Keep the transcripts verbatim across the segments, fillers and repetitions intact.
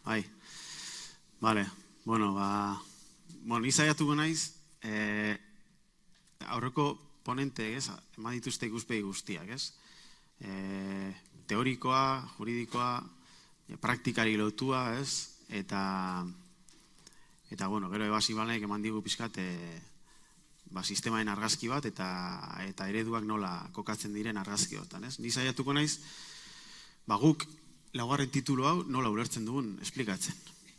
Bai, bale, bueno, ba, bueno, izaiatuko naiz, aurreko ponente, ez, eman dituzte ikuspegi guztiak, ez? Teorikoa, juridikoa, praktikari lotua, ez? Eta, eta, bueno, gero ebasi balaik eman digu pizkat, ba, sistemaren argazki bat, eta, eta ereduak nola kokatzen diren argazki hortan, ez? Ni saiatuko naiz, ba, guk laugarren titulu hau nola ulertzen dugun esplikatzen.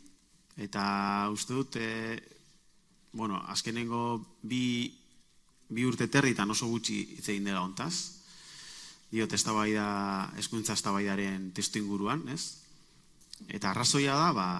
Eta uste dut, e, bueno, azkenengo bi, bi urte territan oso gutxi hitz egin dela hontaz. Diot, eztabaida, hezkuntza eztabaidaren testu inguruan, ez? Eta arrazoia da, ba,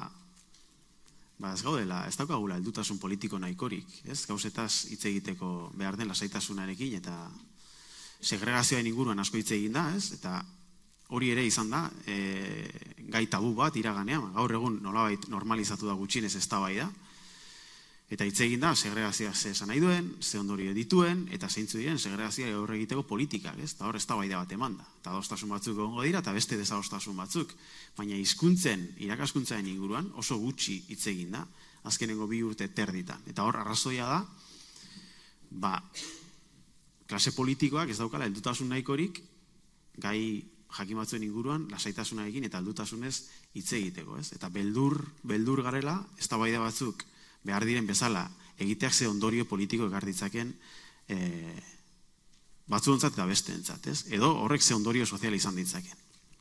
ba ez gaudela, ez daukagula heldutasun politiko nahikorik, ez? Gauzetaz hitz egiteko behar den lasaitasunarekin, eta segregazioaren inguruan asko hitz egin da, ez? Eta hori ere izan da, e, gai tabu bat iraganean, gaur egun nolabait normalizatu da gutxienez eztabaida, eta hitz egin da segregazioa ze esan nahi duen, ze ondorio dituen, eta zeintzu diren segregazioa aurre egiteko politikak, ez? Eta hor eztabaida bat eman da. Eta adostasun batzuk egongo dira, eta beste desadostasun batzuk. Baina hizkuntzen, irakaskuntzaren inguruan oso gutxi hitz egin da, azkenengo bi urte terditan. Eta hor arrazoia da, ba, klase politikoak ez daukala heldutasun nahikorik, gai jakin batzuen inguruan, lasaitasunarekin eta heldutasunez hitz egiteko, ez? Eta beldur, beldur garela, eztabaida batzuk behar diren bezala egiteak ze ondorio politiko ekar ditzaken e, batzuentzat eta besteentzat, ez? Edo horrek ze ondorio sozial izan ditzaken.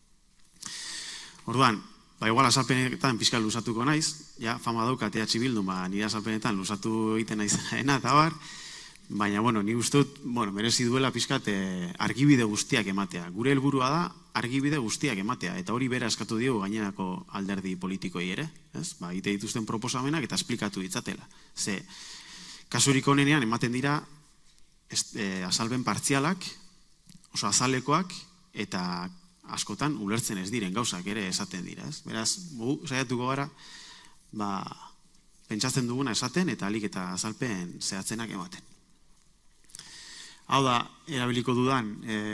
Orduan, ba igual azalpenetan pixka luzatuko naiz, ja fama daukat E H Bildu, ba nire azalpenetan luzatu egiten naizena eta bar, baina, bueno, ni uste dut, bueno, merezi duela pixkat argibide guztiak ematea. Gure helburua da argibide guztiak ematea, eta hori bera eskatu diogu gainerako alderdi politikoi ere, ez? Ba, egite dituzten proposamenak eta esplikatu ditzatela. Ze, kasurik honenean ematen dira azalben partzialak, oso azalekoak, eta askotan ulertzen ez diren gauzak ere esaten dira, ez? Beraz, gu, saiatuko gara, ba, pentsatzen duguna esaten, eta alik eta azalpen zehatzenak ematen. Hau da, erabiliko dudan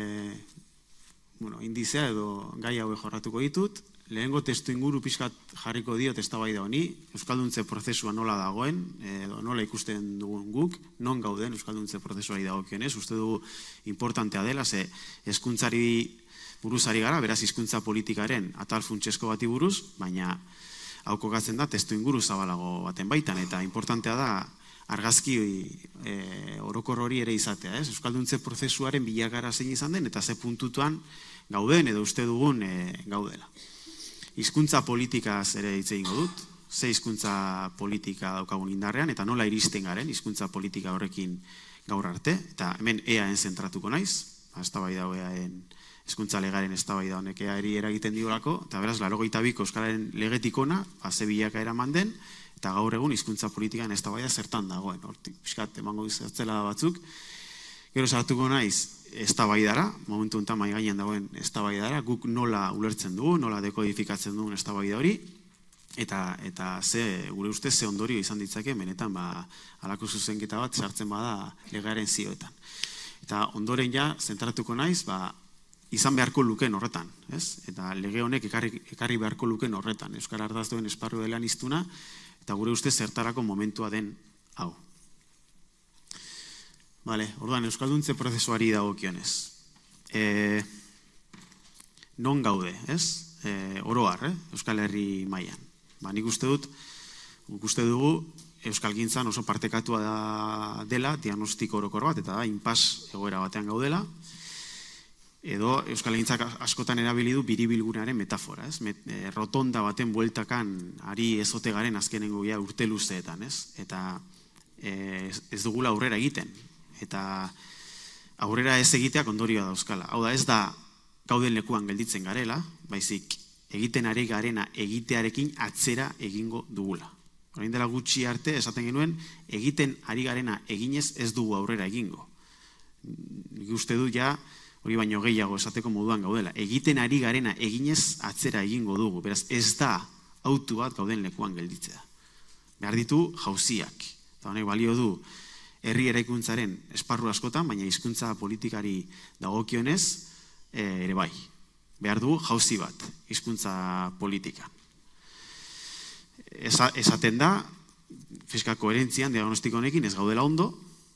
indizea edo gai hauek jorratuko ditut. Lehengo testu inguru pixkat jarriko diot eztabaida honi, euskalduntze prozesua nola dagoen, edo nola ikusten dugun guk, non gauden euskalduntze prozesuari dagokionez, uste dugu importantea dela, ze hezkuntzari buruzari gara, beraz hizkuntza politikaren atal funtsesko bati buruz, baina hau kokatzen da testu inguru zabalago baten baitan, eta importantea da argazki orokor hori ere izatea, ez? Euskalduntze prozesuaren bilakara zein izan den, eta ze puntutuan gauden edo uste dugun gaudela. Hizkuntza politikaz ere hitz egingo dut, ze hizkuntza politika daukagun indarrean, eta nola iristen garen hizkuntza politika horrekin gaur arte, eta hemen eaen zentratuko naiz, eztabaida eaen hizkuntza legaren eztabaida honek eari eragiten diolako, eta beraz, laurogeita biko euskararen legetik ona, ze bilakaera eman den, eta gaur egun hizkuntza politikan eztabaida zertan dagoen, hortik pixkat emango izatzela batzuk. Gero sartuko naiz eztabaidara, momentu honetan mahai gainean dagoen eztabaidara, guk nola ulertzen dugu, nola dekodifikatzen dugun eztabaida hori, eta eta ze gure ustez ze ondorio izan ditzake benetan ba halako zuzenketa bat sartzen bada legearen zioetan. Eta ondoren ja zentratuko naiz, ba izan beharko luken horretan, ez? Eta lege honek ekarri, ekarri beharko luken horretan, euskara ardaz duen esparru dela niztuna, eta gure ustez zertarako momentua den hau. Bale, orduan, euskalduntze prozesuari dagokionez. E, non gaude, ez? E, oroar, eh? Euskal Herri mailan. Ba, nik uste dut, guk uste dugu, euskalgintzan oso partekatua da, dela, diagnostiko orokor bat, eta da, inpas egoera batean gaudela, edo euskalgintzak askotan erabili du biribilgunearen metafora, ez? Met, e, rotonda baten bueltakan ari ezote garen azkenengo ja urte luzeetan, ez? Eta e, ez dugula aurrera egiten. Eta aurrera ez egiteak ondorioa dauzkala. Hau da, ez da gauden lekuan gelditzen garela, baizik egiten ari garena egitearekin atzera egingo dugula. Orain dela gutxi arte esaten genuen, egiten ari garena eginez ez dugu aurrera egingo. Nik uste du ja, hori baino gehiago esateko moduan gaudela. Egiten ari garena eginez atzera egingo dugu. Beraz, ez da autu bat gauden lekuan gelditzea. Behar ditu jauziak. Eta honek balio du herri eraikuntzaren esparru askotan, baina hizkuntza politikari dagokionez ere bai. Behar du jauzi bat hizkuntza politikan. esaten da, fiskal koherentzian, diagnostiko honekin ez gaudela ondo,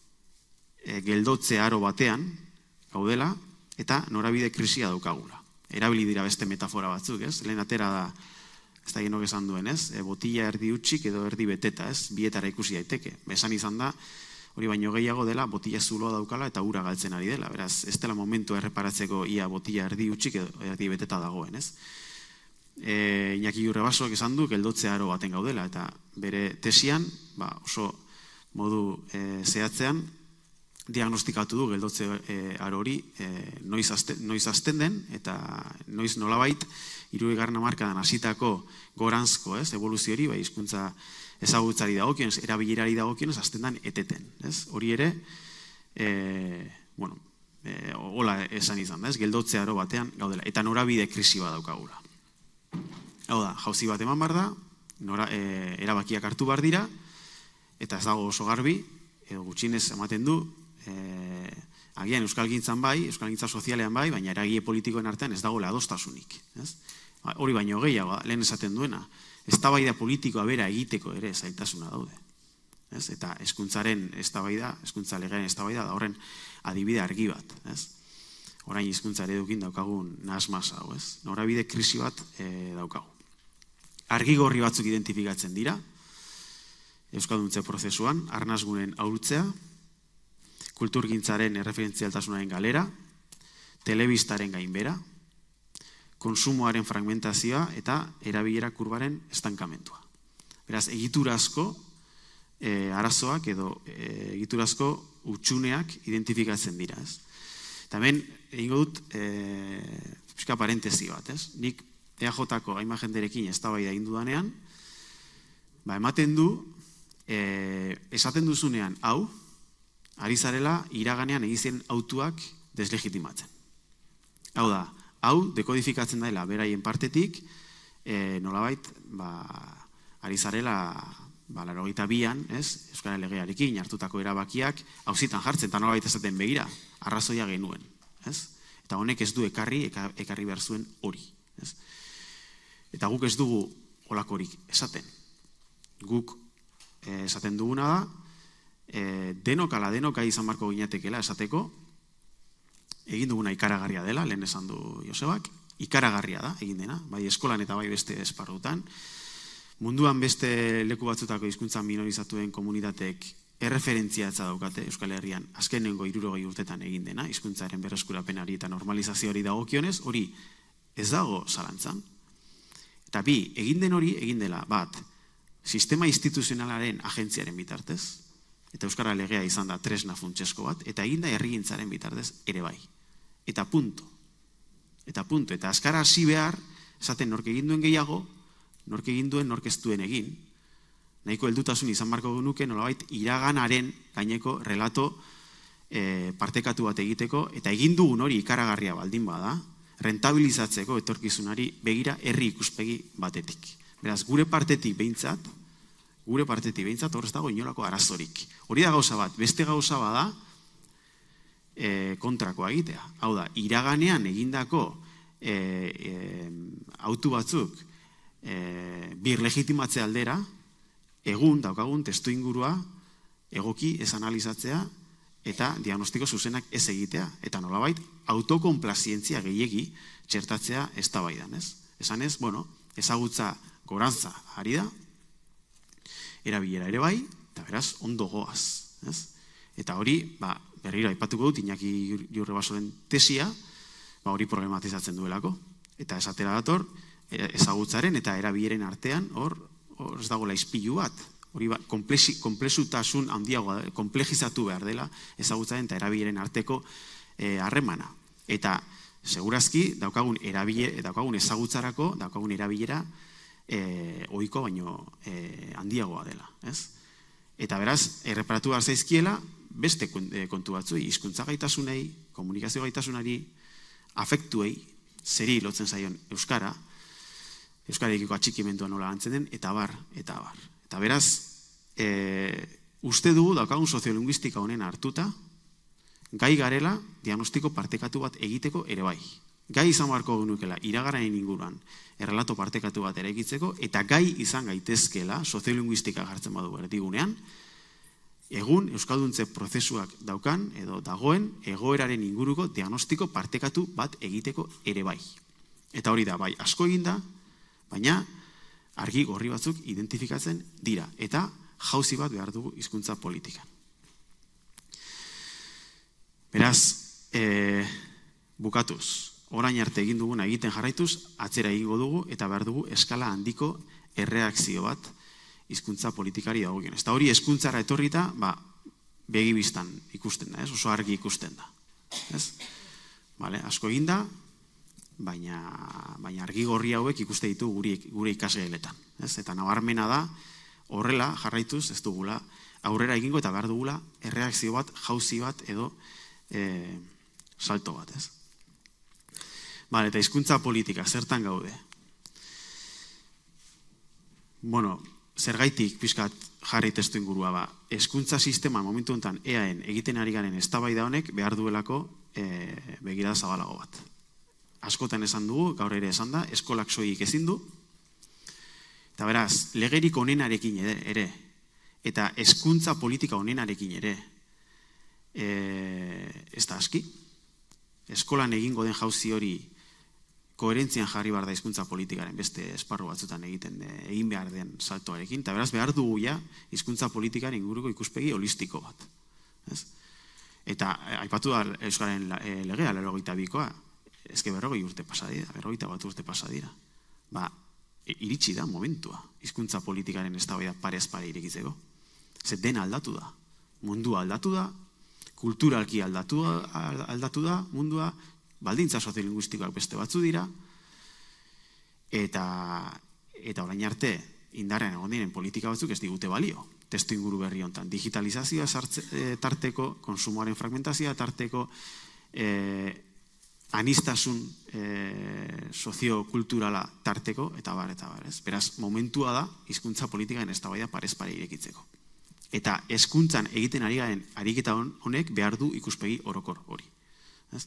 geldotze aro batean gaudela, eta norabide krisia daukagula. Erabili dira beste metafora batzuk, ez? Lehen atera da, ez da genok esan duen, ez? Botila erdi utxik edo erdi beteta, ez? Bietara ikusi daiteke. Esan izan da, hori baino gehiago dela, botila zuloa daukala eta ura galtzen ari dela. Beraz, ez dela momentu erreparatzeko ia botila erdi utxik edo erdi beteta dagoen, ez? E, Iñaki Urrebasoak esan du, geldotze aro baten gaudela, eta bere tesian, ba, oso modu e, zehatzean, diagnostikatu du geldotze e, aro hori e, noiz, azte, noiz azten den, eta noiz nolabait, hirugarren hamarkadan hasitako goranzko, ez, evoluzio hori, bai, hizkuntza ezagutzari dagokionez, erabilerari dagokionez, azten den eteten, ez? Hori ere, e, bueno, e, hola esan izan da, ez, geldotze aro batean gaudela, eta norabide krisi bat daukagula. Hau da, jauzi bat eman behar da, nora, e, erabakiak hartu behar dira, eta ez dago oso garbi, edo gutxienez ematen du, e, agian euskalgintzan bai, euskalgintza sozialean bai, baina eragile politikoen artean ez dagoela adostasunik. Ez? Hori baino gehiago, lehen esaten duena, eztabaida politikoa bera egiteko ere zaitasuna daude. Ez? Eta hezkuntzaren eztabaida, hezkuntza legearen eztabaida da horren adibide argi bat. Ez? Orain hizkuntza eredukin daukagun nahasmasa hau, ez? Norabide krisi bat e, daukagu. Argigorri batzuk identifikatzen dira, euskalduntze prozesuan, arnasgunen ahultzea, kulturgintzaren erreferentzialtasunaren galera, telebistaren gainbera, konsumoaren fragmentazioa eta erabilera kurbaren estankamentua. Beraz, egiturazko e, arazoak edo e, egiturazko utxuneak identifikatzen dira, ez? Eta hemen, egingo dut, e, pixka parentesi bat, ez? Nik E A Jko hainbat jenderekin eztabaida egin dudanean, ba, ematen du, e, esaten duzunean, hau, ari zarela iraganean egiten autuak deslegitimatzen. Hau da, hau dekodifikatzen daela beraien partetik, e, nolabait, ba, ari zarela, ba, laurogeita bian, ez, Euskara Legearekin hartutako erabakiak auzitan jartzen, eta nolabait esaten begira, arrazoia genuen, ez? Eta honek ez du ekarri, ekarri behar zuen hori, ez? Eta guk ez dugu holakorik esaten. Guk e, esaten duguna da, e, denok ala denok gai izan marko ginatekela esateko, egin duguna ikaragarria dela, lehen esan du Josebak, ikaragarria da, egin dena, bai eskolan eta bai beste esparrutan. Munduan beste leku batzutako hizkuntza minorizatuen komunitateek erreferentziatza daukate Euskal Herrian azkenengo hirurogei urtetan egin dena, hizkuntzaren berreskurapenari eta normalizazioari dagokionez, hori ez dago zalantzan. Eta bi, egin den hori, egin dela, bat, sistema instituzionalaren agentziaren bitartez, eta Euskara Legea izan da tresna funtsesko bat, eta egin da herrigintzaren bitartez ere bai. Eta punto. Eta punto. Eta azkara hasi behar, esaten nork egin duen gehiago, nork egin duen, nork ez duen egin, nahiko heldutasun izan marko genuke, nolabait, iraganaren gaineko relato e, partekatu bat egiteko, eta egin dugun hori ikaragarria baldin bada, rentabilizatzeko etorkizunari begira herri ikuspegi batetik. Beraz, gure partetik behintzat, gure partetik behintzat, hor ez dago inolako arazorik. Hori da gauza bat, beste gauza bada e, kontrakoa egitea. Hau da, iraganean egindako e, e, autu batzuk e, bir legitimatze aldera, egun daukagun testu ingurua egoki ez analizatzea eta diagnostiko zuzenak ez egitea. Eta nolabait, autokonplazientzia gehiegi txertatzea eztabaidan, ez? Esan ez, bueno, ezagutza gorantza ari da, erabilera ere bai, eta beraz, ondo goaz, ez? Eta hori, ba, berriro aipatuko dut, Iñaki Urrebasoren tesia, ba, hori problematizatzen duelako. Eta esatera dator, ezagutzaren eta erabileren artean, hor, hor ez dagoela izpilu bat, hori ba, komplexutasun handiagoa, komplexizatu behar dela ezagutzaren eta erabileren arteko harremana. E, eta segurazki daukagun erabile, daukagun ezagutzarako, daukagun erabilera e, ohiko baino e, handiagoa dela, ez? Eta beraz, erreparatu behar zaizkiela beste kontu batzuei, hizkuntza gaitasunei, komunikazio gaitasunari, afektuei, zeri lotzen zaion euskara, euskarekiko atxikimendua nola lantzen den, eta bar, eta bar. Eta beraz, e, uste dugu daukagun soziolinguistika honen hartuta, gai garela diagnostiko partekatu bat egiteko ere bai. gai izan beharko genukela iragararen inguruan errelato partekatu bat eraikitzeko, eta gai izan gaitezkela soziolinguistika jartzen badu erdigunean, egun euskalduntze prozesuak daukan edo dagoen egoeraren inguruko diagnostiko partekatu bat egiteko ere bai. Eta hori da, bai, asko egin da, baina argi gorri batzuk identifikatzen dira, eta jauzi bat behar dugu hizkuntza politikan. Beraz, e, bukatuz, orain arte egin duguna egiten jarraituz, atzera egingo dugu eta behar dugu eskala handiko erreakzio bat hizkuntza politikari dagokion. Eta hori hezkuntzara etorrita, ba, begibistan ikusten da, ez? Oso argi ikusten da. Ez? Vale, asko egin da, baina, baina argi gorri hauek ikuste ditu gure, gure ikasgeletan. Ez? Eta nabarmena da, horrela jarraituz ez dugula aurrera egingo eta behar dugula erreakzio bat, jauzi bat edo e, salto bat. Ez? Vale, eta hizkuntza politika, zertan gaude? Bueno, zergaitik pixkat jarri testu ingurua ba, hezkuntza sistema momentu honetan E A en egiten ari garen eztabaida honek behar duelako e, begirada zabalago bat. Askotan esan dugu, gaur ere esan da, eskolak soilik ezin du. Eta beraz, legerik onenarekin ere, eta hezkuntza politika onenarekin ere, e, ez da aski. Eskolan egingo den jauzi hori koherentzian jarri behar da hizkuntza politikaren beste esparru batzutan egiten egin behar den saltoarekin, eta beraz behar dugu ja hizkuntza politikaren inguruko ikuspegi holistiko bat. Ez? Eta aipatu da Euskararen legea, laurogeita bikoa, ezke berrogei urte pasa dira, berrogeita bat urte pasa dira. Ba, iritsi da momentua hizkuntza politikaren eztabaida parez pare irekitzeko. Ze dena aldatu da, mundua aldatu da, kulturalki aldatu, aldatu da mundua, baldintza soziolinguistikoak beste batzu dira, eta, eta orain arte indarrean egon diren politika batzuk ez digute balio. Testu inguru berri honetan, digitalizazioa sartze, e, tarteko, konsumoaren fragmentazioa tarteko, e, anistasun e, soziokulturala tarteko, eta bar, eta bar, ez? Beraz, momentua da hizkuntza politikaren eztabaida parez pare irekitzeko. Eta hezkuntzan egiten ari garen ariketa honek behar du ikuspegi orokor hori. Ez?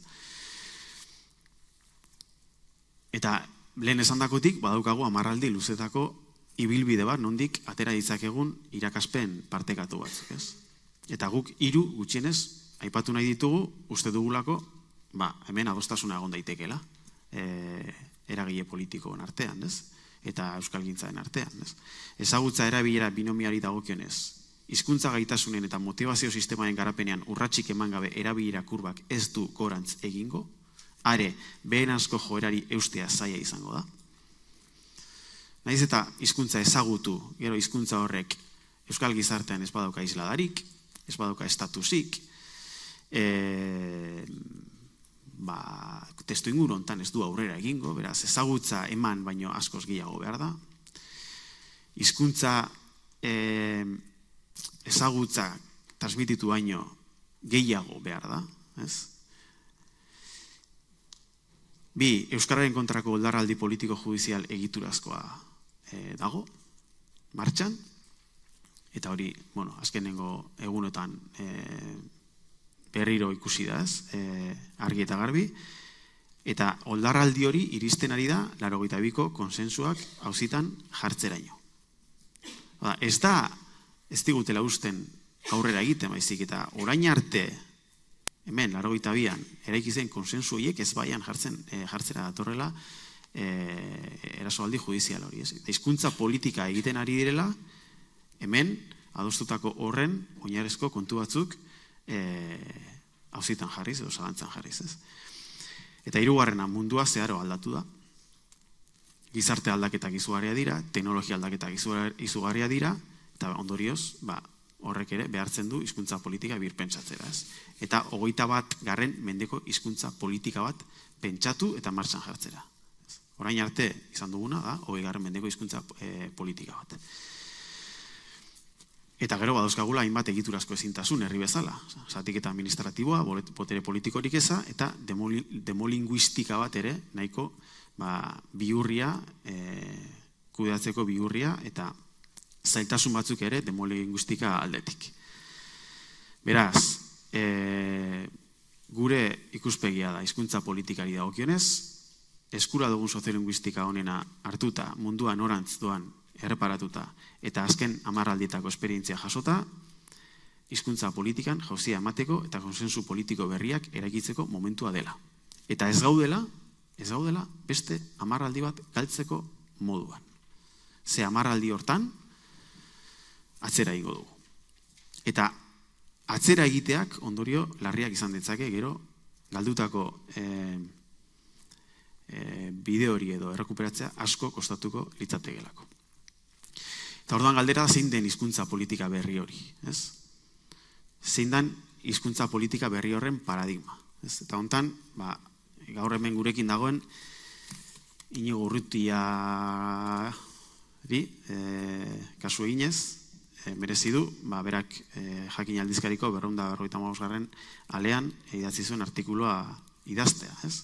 Eta lehen esandakotik badaukagu hamarraldi luzetako ibilbide bat nondik atera ditzakegun irakaspen partekatu batzuk, ez? Eta guk hiru gutxienez aipatu nahi ditugu, uste dugulako, ba, hemen adostasuna egon daitekeela, e, eragile politikoen artean, ez? Eta euskalgintzaren artean, ez? Ezagutza erabilera binomiari dagokionez, hizkuntza gaitasunen eta motivazio sistemaren garapenean urratsik eman gabe erabilera kurbak ez du gorantz egingo, are, beheranzko joerari eustea zaila izango da. Naiz eta hizkuntza ezagutu, gero hizkuntza horrek euskal gizartean ez badauka isladarik, ez badauka estatusik, e, ba, testu inguru hontan ez du aurrera egingo, beraz ezagutza eman baino askoz gehiago behar da. Hizkuntza e, ezagutza transmititu baino gehiago behar da, ez? Bi, euskararen kontrako oldarraldi politiko judizial egiturazkoa e, dago, martxan, eta hori, bueno, azkenengo egunotan e, berriro ikusi da, ez, e, argi eta garbi, eta oldarraldi hori iristen ari da, laurogeita biko konsensuak auzitan jartzeraino. Ba, ez da, ez digutela usten aurrera egiten, baizik, eta orain arte, hemen, laurogeita bian, eraiki zen konsensu horiek ez baian jartzen, e, jartzera datorrela e, erasoaldi judizial hori. Ez? Hizkuntza politika egiten ari direla, hemen, adostutako horren, oinarrizko kontu batzuk e, auzitan jarriz, edo zalantzan jarriz. Ez? Eta hirugarrena mundua zeharo aldatu da. Gizarte aldaketak izugarria dira, teknologia aldaketak izugarria dira, eta ondorioz, ba, horrek ere behartzen du hizkuntza politika birpentsatzera, ez? Eta hogeita bat garren mendeko hizkuntza politika bat pentsatu eta martxan jartzera. Orain arte izan duguna da, hogei garren mendeko hizkuntza e, politika bat. Eta gero badauzkagula hainbat egiturazko ezintasun herri bezala. Zatik eta administratiboa, botere politikorik eza, eta demolinguistika bat ere, nahiko ba, bihurria, e, kudeatzeko bihurria, eta zailtasun batzuk ere demolinguistika aldetik. Beraz, e, gure ikuspegia da hizkuntza politikari dagokionez, eskura dugun soziolinguistika honena hartuta, munduan orantz doan erreparatuta, eta azken hamarraldietako esperientzia jasota, hizkuntza politikan jauzia emateko eta konsensu politiko berriak eraikitzeko momentua dela. Eta ez gaudela, ez gaudela beste hamarraldi bat galtzeko moduan. Ze hamarraldi hortan, atzera egingo dugu. Eta atzera egiteak ondorio larriak izan ditzake gero galdutako e, e, bide hori edo errekuperatzea asko kostatuko litzatekelako. Eta orduan galdera zein den hizkuntza politika berri hori, ez? Zein den hizkuntza politika berri horren paradigma, ez? Eta hontan, ba, gaur hemen gurekin dagoen Inigo Urrutiari e, kasu eginez, E, merezi du, ba, berak e, jakin aldizkariko berrehun eta berrogeita hamabosgarren alean e, idatzi zuen artikulua idaztea, ez?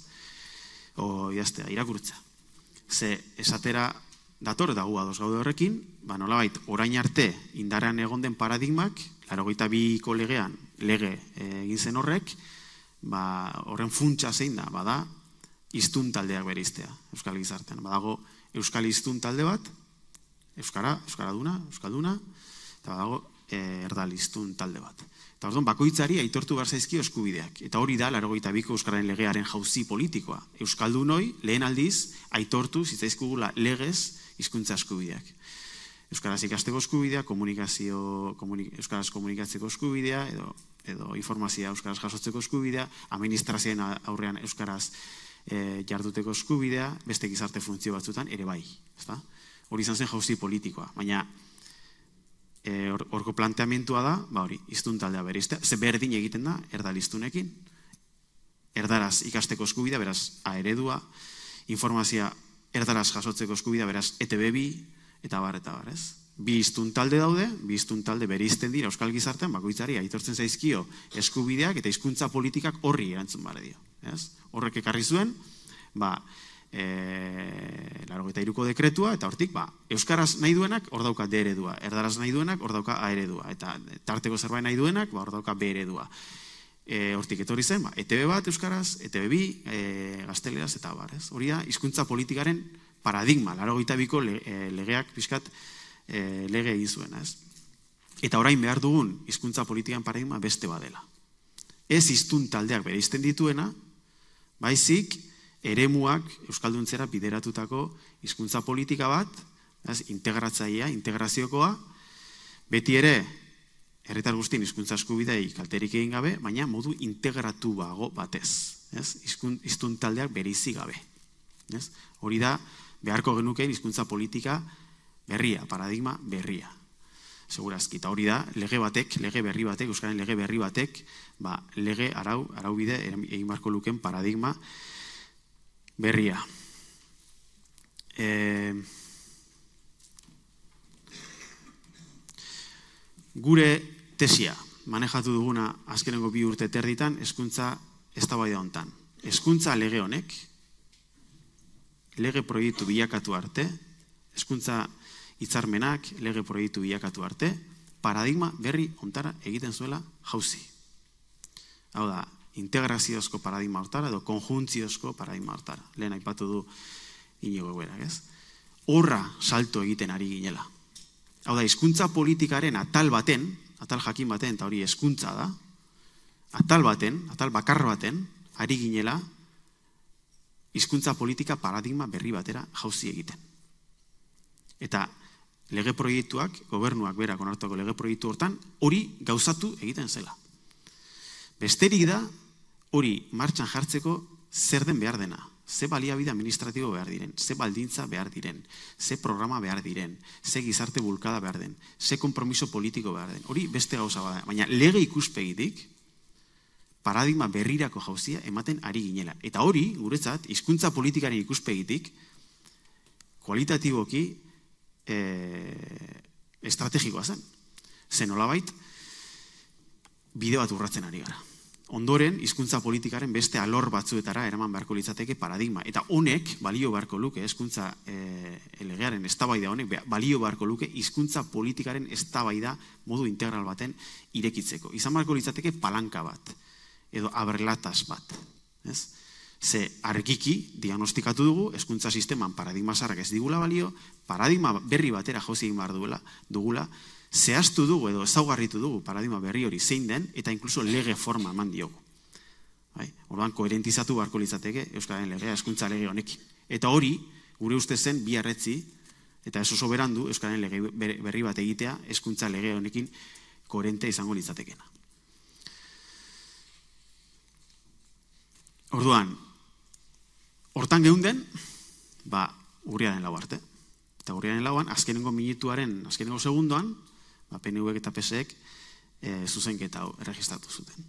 O idaztea, irakurtza. Ze esatera dator dago ados gaude horrekin, ba, nolabait, orain arte indarrean egon den paradigmak, laurogeita biko legean lege e, egin zen horrek, ba, horren funtsa zein da, bada, hiztun taldeak bereiztea, euskal gizartean. Badago euskal hiztun talde bat, euskara, euskaraduna, euskalduna, eta dago erdaliztun talde bat. Eta orduan bakoitzari aitortu behar zaizkio eskubideak. Eta hori da, laurogeita biko euskararen legearen jauzi politikoa. Euskaldunoi, lehen aldiz, aitortu zitzaizkugula legez hizkuntza eskubideak. Euskaraz ikasteko eskubidea, komunikazio, komunik, euskaraz komunikatzeko eskubidea, edo, edo informazioa euskaraz jasotzeko eskubidea, administrazioen aurrean euskaraz e, jarduteko eskubidea, beste gizarte funtzio batzutan ere bai. Ezta? Hori izan zen jauzi politikoa. Baina, horko planteamentua da, ba hori, hiztun taldea bereiztea, ze berdin egiten da, erdaliztunekin, erdaraz ikasteko eskubidea, beraz, A eredua, informazioa erdaraz jasotzeko eskubidea, beraz, E Te Be bi, eta bar, eta bar, ez? Bi hiztun talde daude, bi hiztun talde bereizten dira euskal gizartean, bakoitzari aitortzen zaizkio eskubideak eta hizkuntza politikak horri erantzun bare dio, ez? Horrek ekarri zuen, ba, E, laurogeita hiruko dekretua, eta hortik, ba, euskaraz nahi duenak, hor dauka D eredua, erdaraz nahi duenak, hor dauka A eredua, eta tarteko zerbait nahi duenak, ba, hor dauka B eredua. E, hortik etorri zen, ba, E Te Be bat euskaraz, E Te Be bi, e, gazteleraz, eta bar, ez? Hori da, hizkuntza politikaren paradigma, laurogeita biko le, e, legeak pixkat e, lege egin zuen, ez? Eta orain behar dugun hizkuntza politikan paradigma beste badela. Ez hiztun taldeak bereizten dituena, baizik, eremuak euskalduntzera bideratutako hizkuntza politika bat, ez, integratzailea, integraziokoa, beti ere herritar guztien hizkuntza eskubidei kalterik egin gabe, baina modu integratu bago batez, ez, hiztun taldeak bereizi gabe. Ez? Hori da beharko genukeen hizkuntza politika berria, paradigma berria. Segurazki, eta hori da lege batek, lege berri batek, euskaren lege berri batek, ba, lege arau, araubide egin beharko luken paradigma berria. E, gure tesia, manejatu duguna azkenengo bi urte terditan, hezkuntza eztabaida hontan. Hezkuntza lege honek, lege proiektu bilakatu arte, hezkuntza hitzarmenak, lege proiektu bilakatu arte, paradigma berri hontara egiten zuela jauzi. Hau da, integraziozko paradigma hortara edo konjuntziozko paradigma hortara. Lehen aipatu du Inigo Eguerak, ez? Horra salto egiten ari ginela. Hau da, hizkuntza politikaren atal baten, atal jakin baten, eta hori hezkuntza da, atal baten, atal bakar baten, ari ginela hizkuntza politika paradigma berri batera jauzi egiten. Eta lege proiektuak, gobernuak berak onartuko lege proiektu hortan, hori gauzatu egiten zela. Besterik da, hori martxan jartzeko zer den behar dena, ze baliabide administratibo behar diren, ze baldintza behar diren, ze programa behar diren, ze gizarte bulkada behar den, ze konpromiso politiko behar den. Hori beste gauza bada, baina lege ikuspegitik paradigma berrirako jauzia ematen ari ginela. Eta hori, guretzat, hizkuntza politikaren ikuspegitik kualitatiboki e, estrategikoa zen. Zen nolabait, bide bat urratzen ari gara. Ondoren, hizkuntza politikaren beste alor batzuetara eraman beharko litzateke paradigma. Eta honek, balio beharko luke, hizkuntza e, legearen eztabaida honek, balio beharko luke hizkuntza politikaren eztabaida modu integral baten irekitzeko. Izan beharko litzateke palanka bat. edo aberlataz bat. Ze argiki diagnostikatu dugu, hezkuntza sisteman paradigma zaharrak ez digula balio, paradigma berri batera jauzi egin behar dugula, zehaztu dugu edo ezaugarritu dugu paradigma berri hori zein den, eta inkluso lege forma eman diogu. Orduan, koherentizatu beharko litzateke Euskararen legea, hezkuntza lege honekin. Eta hori, gure uste zen bi arretzi, eta ez oso berandu Euskararen lege berri bat egitea, hezkuntza lege honekin koherente izango litzatekena. Orduan, hortan geunden, ba, urriaren lau arte. Eta urriaren lauan, azkenengo minutuaren, azkenengo segundoan, ba, P N Vek eta P S Ek zuzenketa hau erregistratu zuten.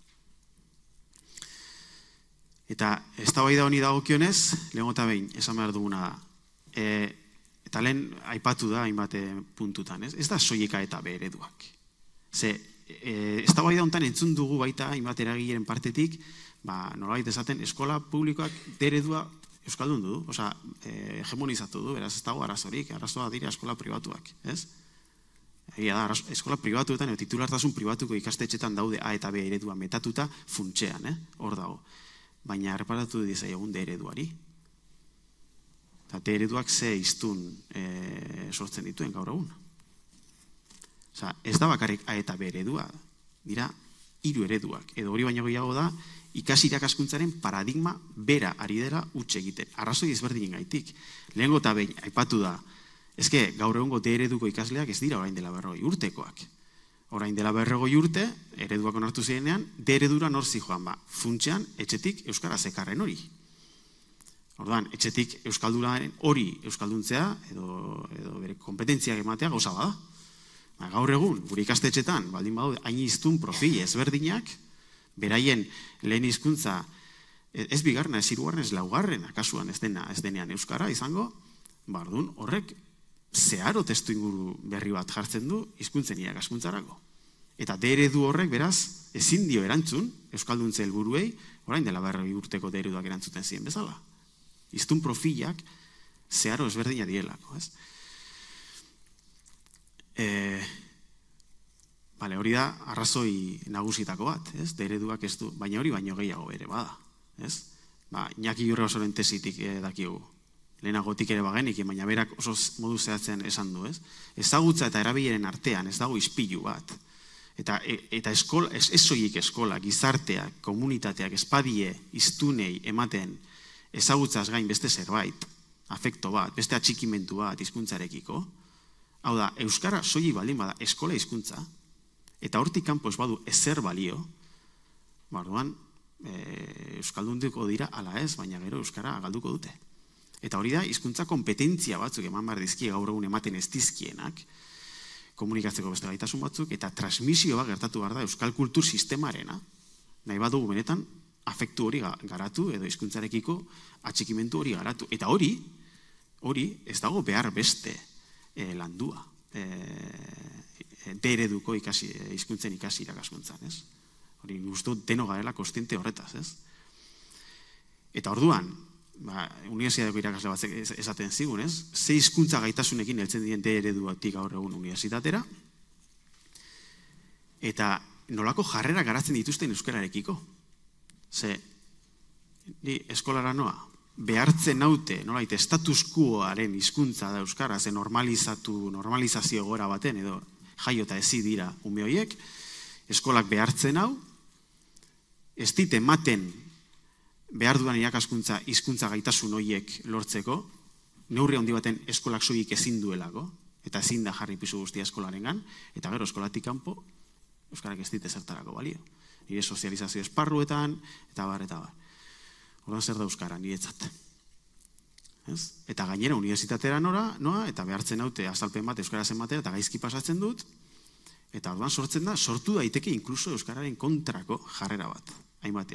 Eta eztabaida honi dagokionez, lehengo eta behin, esan behar duguna, eta lehen aipatu da, hainbat puntutan, ez da soileka eta B ereduak. Ze, eztabaida honetan entzun dugu baita, hainbat eragileren partetik, nolabait esaten, eskola publikoak D eredua euskaldun du, oza, hegemonizatu du, beraz ez dago arazorik, arazoa dira eskola pribatuak, ez? Egia da, eskola pribatuetan, titulartasun pribatuko ikastetxetan daude A eta B eredua metatuta funtsean, hor dago. Baina erreparatu dizai egun D ereduari. Eta D ereduak ze iztun sortzen dituen gaur egun. Osa, ez da bakarrik A eta B eredua, dira hiru ereduak. Edo hori baino gehiago da, ikasi irakaskuntzaren paradigma bera ari dela utxe egiten. Arrazoi ezberdinen gaitik. Lehengo eta behin, aipatu da, ezke gaur egungo D ereduko ikasleak ez dira orain dela berrogei urtekoak. Orain dela berrogei urte, ereduak onartu zirenean, D eredura nor zijoan, ba, funtsean, etxetik euskara zekarren hori. Orduan, etxetik euskaldunaren hori euskalduntzea, edo bere kompetentziak ematea gauza bada. Gaur egun, gure ikastetxetan, baldin badu, hain iztun profil ezberdinak, beraien lehen hizkuntza, ez bigarna, ez hirugarren, ez laugarren, akasuan ez denean euskara izango, bardun, horrek, zeharo testu inguru berri bat jartzen du hizkuntzen irakaskuntzarako. Eta D eredu horrek, beraz, ezin dio erantzun, euskalduntze helburuei, orain dela berrogei urteko D ereduak erantzuten ziren bezala. Hiztun profilak zeharo ezberdina dielako, ez? Bale, hori da arrazoi nagusitako bat, ez? D ereduak ez du, baina hori baino gehiago ere bada, ez? Ba, Iñaki Urresoren tesitik dakigu. Lehenagotik ere bagenik, baina berak oso modu zehatzen esan du, ez? Ezagutza eta erabileren artean ez dago ispilu bat. Eta ez soilik eskola, gizarteak, komunitateak, espadie, iztunei ematen ezagutzaz gain beste zerbait, afekto bat, beste atxikimentu bat hizkuntzarekiko. Hau da, euskara soilik baldin bada eskola hizkuntza, eta hortik kanpo ez badu ezer balio, barduan, euskaldunduko dira ala ez, baina gero euskara galduko dute. Eta hori da, hizkuntza kompetentzia batzuk eman behar dizkie gaur egun ematen ez dizkienak, komunikatzeko beste gaitasun batzuk, eta transmisio bat gertatu behar da euskal kultur sistemarena, nahi badugu benetan, afektu hori garatu, edo hizkuntzarekiko atxikimentu hori garatu. Eta hori, hori ez dago behar beste landua, D ereduko hizkuntzen ikasi irakaskuntzan, ez? Hori guztu deno garela kostiente horretaz, ez? Eta orduan, unibertsitateko irakasle bat esaten zigun, ez? Ze hizkuntza gaitasunekin heltzen dien D ereduatik gaur egun unibertsitatera, eta nolako jarrera garatzen dituzten euskararekiko. Ze, ni eskolara noa, behartzen naute, nolait, status quoaren hizkuntza da euskara, ze normalizatu, normalizazio gora baten, edo jaio eta ezi dira ume horiek, eskolak behartzen hau, ez dit ematen behar dudan irakaskuntza hizkuntza gaitasun horiek lortzeko, neurri handi baten eskolak soilik ezin duelako, eta ezin da jarri pisu guztia eskolarengan, eta gero eskolatik kanpo, euskarak ez dit ezertarako balio. Nire sozializazio esparruetan, eta bar, eta bar. Orduan zer da euskara, niretzat. Eta gainera, unibertsitatera noa, eta behartzen haute azalpen bat euskara zenbatera, eta gaizki pasatzen dut, eta orduan sortzen da, sortu daiteke inkluso euskararen kontrako jarrera bat. Hainbat,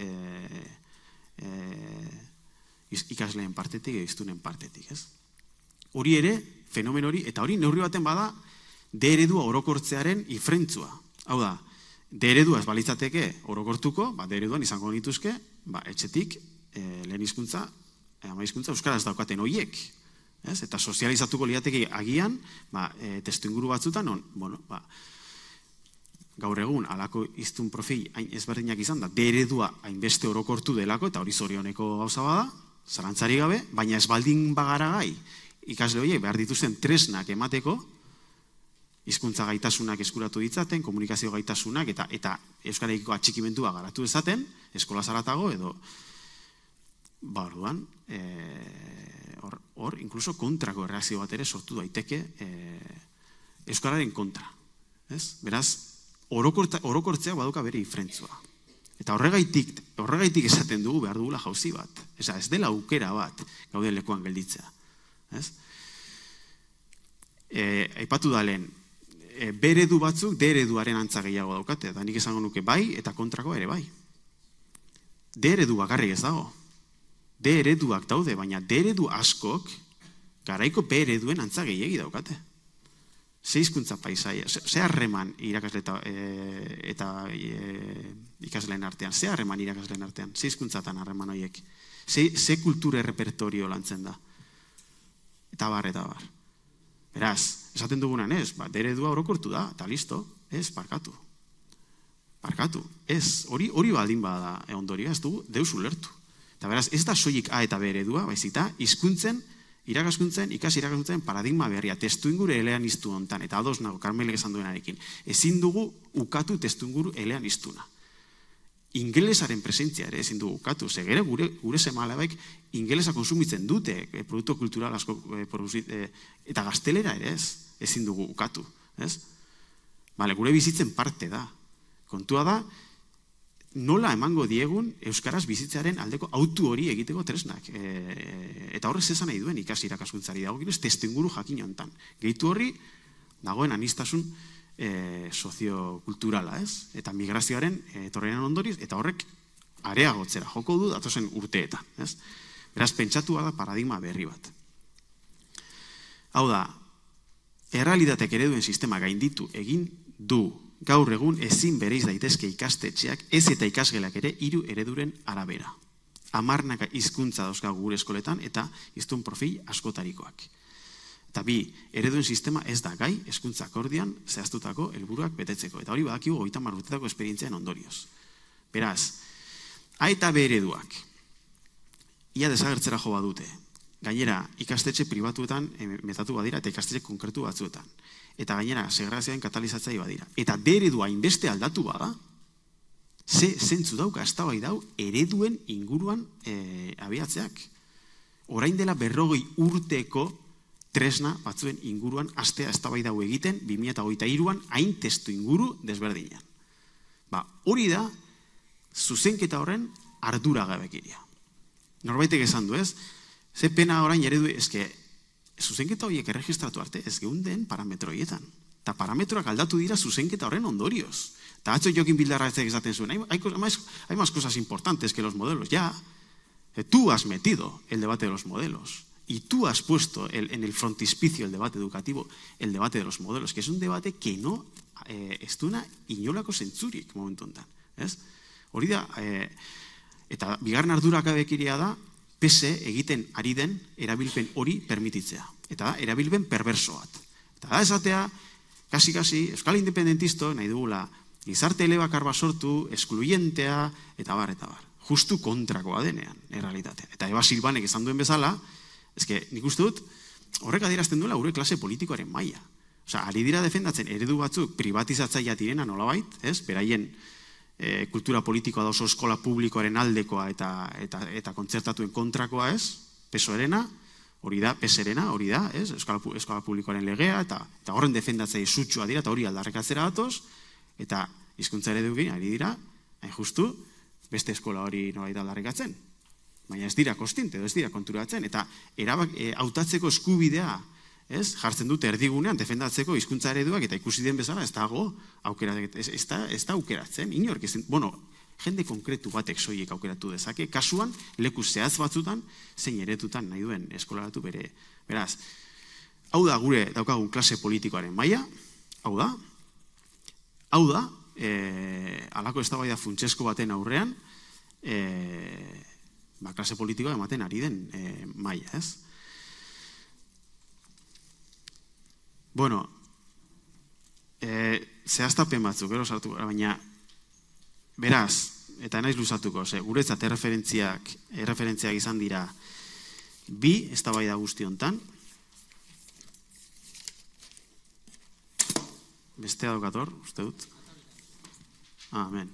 ikasleen partetik, egistunen partetik, ez? Hori ere, fenomen hori, eta hori neurri baten bada, D eredua orokortzearen ifrentzua. Hau da, D eredua ez balitzateke orokortuko, D ereduan izango nituzke, etxetik, lehen hizkuntza, ama hizkuntza euskaraz daukaten horiek, eta sozializatuko liateke agian, testu inguru batzutan, bueno, gaur egun alako hiztun profil hain ezberdinak izan da, de eredua hainbeste orokortu delako, eta hori zorioneko gauza bada, zalantzari gabe, baina ez baldin bagara gai, ikasle horiek behar dituzten tresnak emateko, hizkuntza gaitasunak eskuratu ditzaten, komunikazio gaitasunak, eta, eta euskararekiko atxikimendua garatu dezaten, eskola zaratago, edo, ba, orduan, e, hor, hor, inkluso kontrako erreakzio bat ere sortu daiteke e, euskararen kontra. Ez? Beraz, orokortzea baduka bere ifrentzua. Eta horregaitik, horregaitik esaten dugu behar dugula jauzi bat. Eza, ez dela aukera bat gauden lekuan gelditzea. Ez? E, aipatu da lehen, e, beredu batzuk de ereduaren antza gehiago daukate, eta nik esango nuke bai eta kontrako ere bai. De eredu bakarrik ez dago. De ereduak daude, baina de eredu askok garaiko be ereduen antza gehiagi daukate. Ze hizkuntza paisaia, ze harreman irakasle eta, e, eta e, ikasleen artean, ze harreman irakasleen artean, ze hizkuntzatan harreman horiek, ze, ze kultura repertorio lantzen da, eta bar, eta bar. Beraz, esaten dugunan ez, ba, de eredua orokortu da, eta listo, ez, parkatu. Parkatu, ez, hori hori baldin bada ondorio, ez dugu, deus ulertu. Eta beraz, ez da soilik A eta B eredua, baizita, hizkuntzen, irakaskuntzen, ikas irakaskuntzen paradigma berria, testu inguru elean iztu hontan, eta ados nago, Karmelek esan duenarekin. Ezin dugu ukatu testu inguru elean iztuna. Ingelesaren presentzia ere ezin dugu ukatu, ze gero gure, gure semalabaik ingelesa konsumitzen dute, e, produktu kultural asko, e, produzit, e, eta gaztelera ere ez, ezin dugu ukatu. Ez? Bale, gure bizitzen parte da. Kontua da, nola emango diegun euskaraz bizitzearen aldeko autu hori egiteko tresnak. E, eta horrez esan nahi duen ikasi irakaskuntzari dago, gero ez testuinguru jakin hontan. Gehitu horri, dagoen anistasun e, soziokulturala, ez? Eta migrazioaren etorrean ondoriz, eta horrek areagotzera joko du datozen urteetan, ez? Beraz, pentsatu da paradigma berri bat. Hau da, errealitatek ereduen sistema gainditu egin du. Gaur egun ezin bereiz daitezke ikastetxeak ez eta ikasgelak ere hiru ereduren arabera. Hamarnaka hizkuntza dauzkagu gure eskoletan eta hiztun profil askotarikoak. Eta bi, ereduen sistema ez da gai hezkuntza akordian zehaztutako helburuak betetzeko. Eta hori badakigu hogeita hamar urtetako esperientzian ondorioz. Beraz, A eta B ereduak ia desagertzera jo badute. Gainera, ikastetxe pribatuetan metatu badira eta ikastetxe konkretu batzuetan. Eta gainera, segregazioaren katalizatzaile badira. Eta de eredua hainbeste aldatu bada, ze zentzu dauka, ez da bai dau, ereduen inguruan e, abiatzeak. Orain dela berrogei urteko tresna batzuen inguruan astea ez da bai dau egiten, bi mila hogeita hiruan hain testu inguru desberdinean. Ba, hori da, zuzenketa horren ardura gabekiria. Norbaitek esan du ez, ze pena orain eredu, eske, zuzenketa horiek erregistratu arte ez geunden parametroietan. Eta parametroak aldatu dira zuzenketa horren ondorioz. Eta atzo Jokin Bildarra ez esaten zuen, hay, hay, hay más cosas importantes que los modelos. Ya, tú has metido el debate de los modelos y tú has puesto el, en el frontispicio el debate educativo, el debate de los modelos, que es un debate que no eh, ez duena inolako zentzurik momentu honetan. Hori da, eh, eta bigarren ardura gabekiria da, pese egiten ari den erabilpen hori permititzea. Eta da, erabilpen perverso bat. Eta da esatea, kasi-kasi, euskal independentisto, nahi dugula, gizarte elebakar bat sortu, eskluyentea, eta bar, eta bar. Justu kontrakoa denean, errealitatea. Eta Eba Silbanek esan duen bezala, ezke, nik uste dut, horrek adierazten duela gure klase politikoaren maila. Osa, ari dira defendatzen eredu batzuk privatizatzaia direna nolabait, ez, beraien E, kultura politikoa da oso eskola publikoaren aldekoa eta, eta, eta kontzertatuen kontrakoa ez, pesoerena, hori da, peserena, hori da, ez, eskola, eskola publikoaren legea, eta, eta horren defendatzei sutxua dira, eta hori aldarrekatzera datoz, eta hizkuntza ereduekin ari dira, hain justu, beste eskola hori nolait aldarrekatzen. Baina ez dira kostinte, ez dira konturatzen, eta erabak, e, hautatzeko eskubidea, ez, jartzen dute erdigunean defendatzeko hizkuntza ereduak eta ikusi den bezala ez dago aukera, ez, ez, da, ez da aukeratzen, inork ez, bueno, jende konkretu batek soilik aukeratu dezake, kasuan leku zehaz batzutan zein eredutan nahi duen eskolaratu bere, beraz, hau da gure daukagun klase politikoaren maila, hau da, hau da, e, alako eztabaida funtsesko baten aurrean, e, ba, klase politikoa ematen ari den e, maila, ez? Bueno, eh, zehaztapen batzuk, gero sartu, baina, beraz, eta naiz luzatuko, ze, guretzat erreferentziak, erreferentziak izan dira bi, eztabaida guzti hontan. Bestea daukator, uste dut. Ah, amen.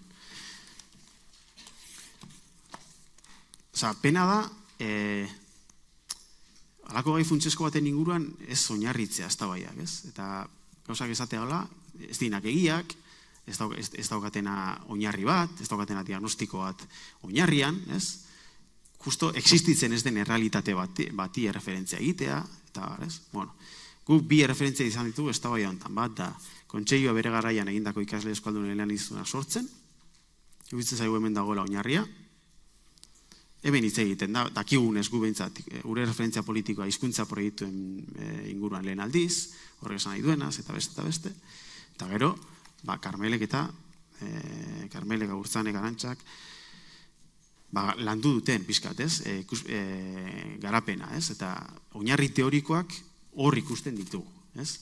Osa, pena da, eh, alako gai funtsesko baten inguruan ez oinarritzea eztabaidak, ez? Eta gauzak esatea hola, ez dinak egiak, ez, dauk, ez, ez daukatena oinarri bat, ez daukatena diagnostiko bat oinarrian, ez? Justo existitzen ez den errealitate bati, bati erreferentzia egitea, eta ez? Bueno, guk bi erreferentzia izan ditugu eztabaida honetan, bat da, kontseilua bere garaian egindako ikasle eskualdun eleanizuna sortzen, iruditzen zaigu hemen dagoela oinarria, hemen hitz egiten da, dakigunez gu behintzat, gure referentzia politikoa hizkuntza proiektuen inguruan lehen aldiz, horrek esan nahi duenaz, eta beste, eta beste. Eta gero, ba, Karmelek eta, e, Karmelek Agurtzanek Arantxak, ba, landu duten pixkat, ez, e, ikus, e, garapena, ez, eta oinarri teorikoak hor ikusten ditugu, ez.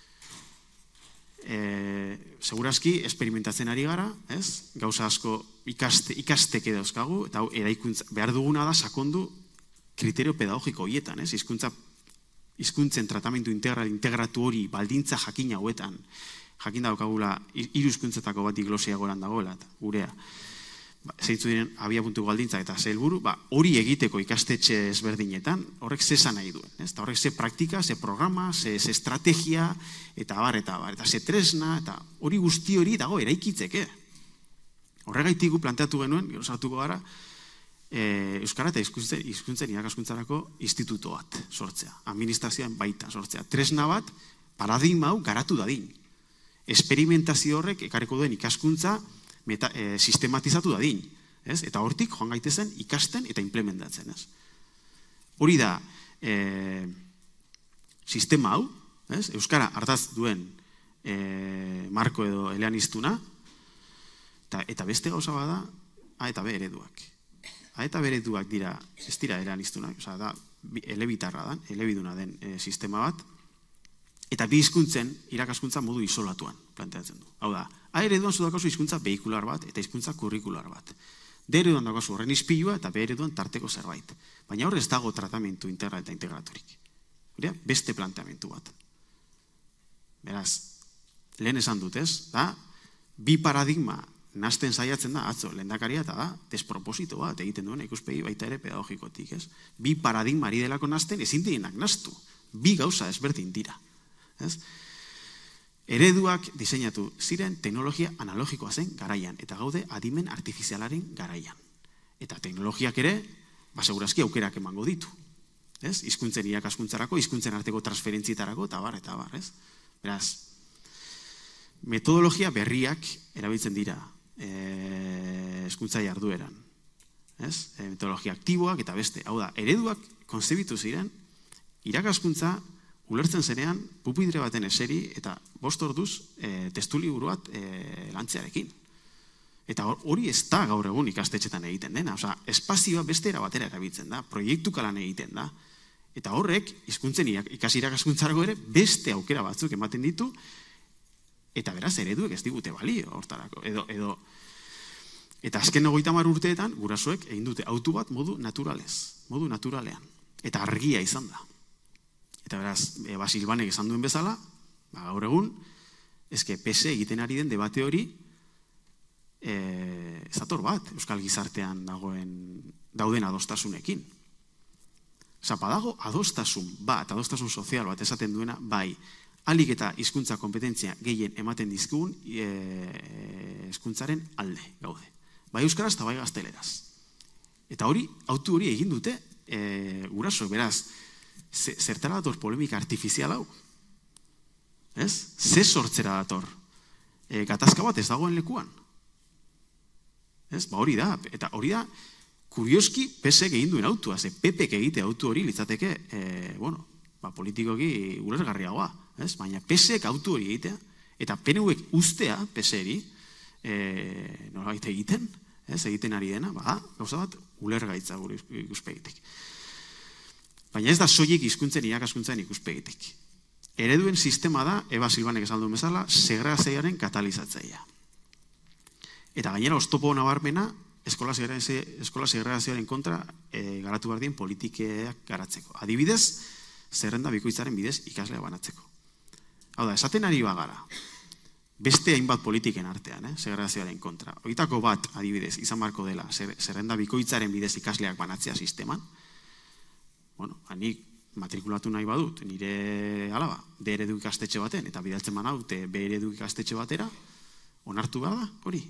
E, segurazki, experimentatzen ari gara, ez? Gauza asko ikaste, ikasteke dauzkagu, eta eraikuntza, behar duguna da sakondu kriterio pedagogiko horietan, ez? Hizkuntza, hizkuntzen tratamendu integral, integratu hori baldintza jakina hauetan, jakin daukagula hiru hizkuntzetako bat diglosia goran dagoela, gurea. Ba, zeintzu diren abiapuntuko baldintza eta ze helburu, ba, hori egiteko ikastetxe ezberdinetan, horrek ze esan nahi duen, ez? Eta horrek ze praktika, ze programa, ze, ze estrategia, eta bar, eta bar, eta ze tresna, eta hori guzti hori dago eraikitzeke. Horregaitik gu planteatu genuen, gero sartuko gara, e, Euskara eta hizkuntzen, hizkuntzen irakaskuntzarako instituto bat sortzea, administrazioan baita sortzea. Tresna bat, paradigma hau garatu dadin. Experimentazio horrek ekarriko duen ikaskuntza Meta, e, sistematizatu dadin, ez? Eta hortik joan gaitezen ikasten eta implementatzen, ez? Hori da e, sistema hau, ez? Euskara ardatz duen e, marko edo eleaniztuna, eta, eta beste gauza bada A eta B ereduak. A eta B ereduak dira, ez dira eleaniztunak, oza, da elebitarra da, elebiduna den e, sistema bat, eta bi hizkuntzen irakaskuntza modu isolatuan planteatzen du. Hau da, A ereduan zu daukazu hizkuntza vehikular bat eta hizkuntza kurrikular bat. D ereduan daukazu horren ispilua eta B ereduan tarteko zerbait. Baina hor ez dago tratamentu integral eta integraturik. Beste planteamentu bat. Beraz, lehen esan dut ez, da, bi paradigma nazten saiatzen da, atzo, lehendakaria eta da, desproposito bat egiten duen ikuspegi baita ere pedagogikotik, ez? Bi paradigma ari delako nazten ezin direnak naztu. Bi gauza ezberdin dira. Ez? Ereduak diseinatu ziren teknologia analogikoa zen garaian, eta gaude adimen artifizialaren garaian. Eta teknologiak ere, ba, segurazki aukerak emango ditu. Ez? Hizkuntzen irakaskuntzarako, hizkuntzen arteko transferentzietarako, eta bar, eta bar, ez? Beraz, metodologia berriak erabiltzen dira e, hizkuntza jardueran. Ez? E, metodologia aktiboak eta beste. Hau da, ereduak konzebitu ziren, irakaskuntza ulertzen zenean, pupitre baten eseri eta bost orduz e, testuliburu bat e, lantzearekin. Eta hori ez da gaur egun ikastetxetan egiten dena. Osa, espazioa beste era batera erabiltzen da, proiektu kalan egiten da. Eta horrek, hizkuntzen ikasi irakaskuntzarako ere, beste aukera batzuk ematen ditu, eta beraz ereduek ez digute balio hortarako. Edo, edo, eta azken hogeita hamar urteetan, gurasoek egin dute autu bat modu naturalez, modu naturalean. Eta argia izan da. Eta beraz, e, ba, Silvanek esan duen bezala, ba, gaur egun, ezke P S egiten ari den debate hori, e, ez dator bat, Euskal Gizartean dagoen, dauden adostasunekin. Osa, badago adostasun bat, adostasun sozial bat esaten duena, bai, alik eta hizkuntza kompetentzia gehien ematen dizkugun e, hizkuntzaren alde gaude. Bai euskaraz eta bai gazteleraz. Eta hori, autu hori egin dute, e, guraso, beraz, zertara dator polemika artifizial hau? Ez? Ze sortzera dator? E, gatazka bat ez dagoen lekuan? Ez? Ba hori da, eta hori da, kurioski P S ek egin duen autua, ze P P ek egite autu hori litzateke, e, bueno, ba, politikoki ulergarriagoa, ez? Baina P S ek autu hori egitea, eta P N U-ek ustea P S eri, e, nolabait egiten, ez? Egiten ari dena, ba, gauza bat, ulergaitza gure ikuspegitik. Baina ez da soilik hizkuntzen irakaskuntzan ikuspegitik. ereduen sistema da, Eva Silvanek esan duen bezala, segregazioaren katalizatzailea. Eta gainera, oztopo nabarmena, eskola segregazioaren kontra e, garatu behar dien politikeak garatzeko. Adibidez, zerrenda bikoitzaren bidez ikaslea banatzeko. Hau da, esaten ari bagara, beste hainbat politiken artean, eh, segregazioaren kontra. Horietako bat, adibidez, izan marko dela, zerrenda bikoitzaren bidez ikasleak banatzea sisteman, bueno, hanik matrikulatu nahi badut, nire alaba, B eredu ikastetxe baten, eta bidaltzen banaute B eredu ikastetxe batera, onartu behar da, hori.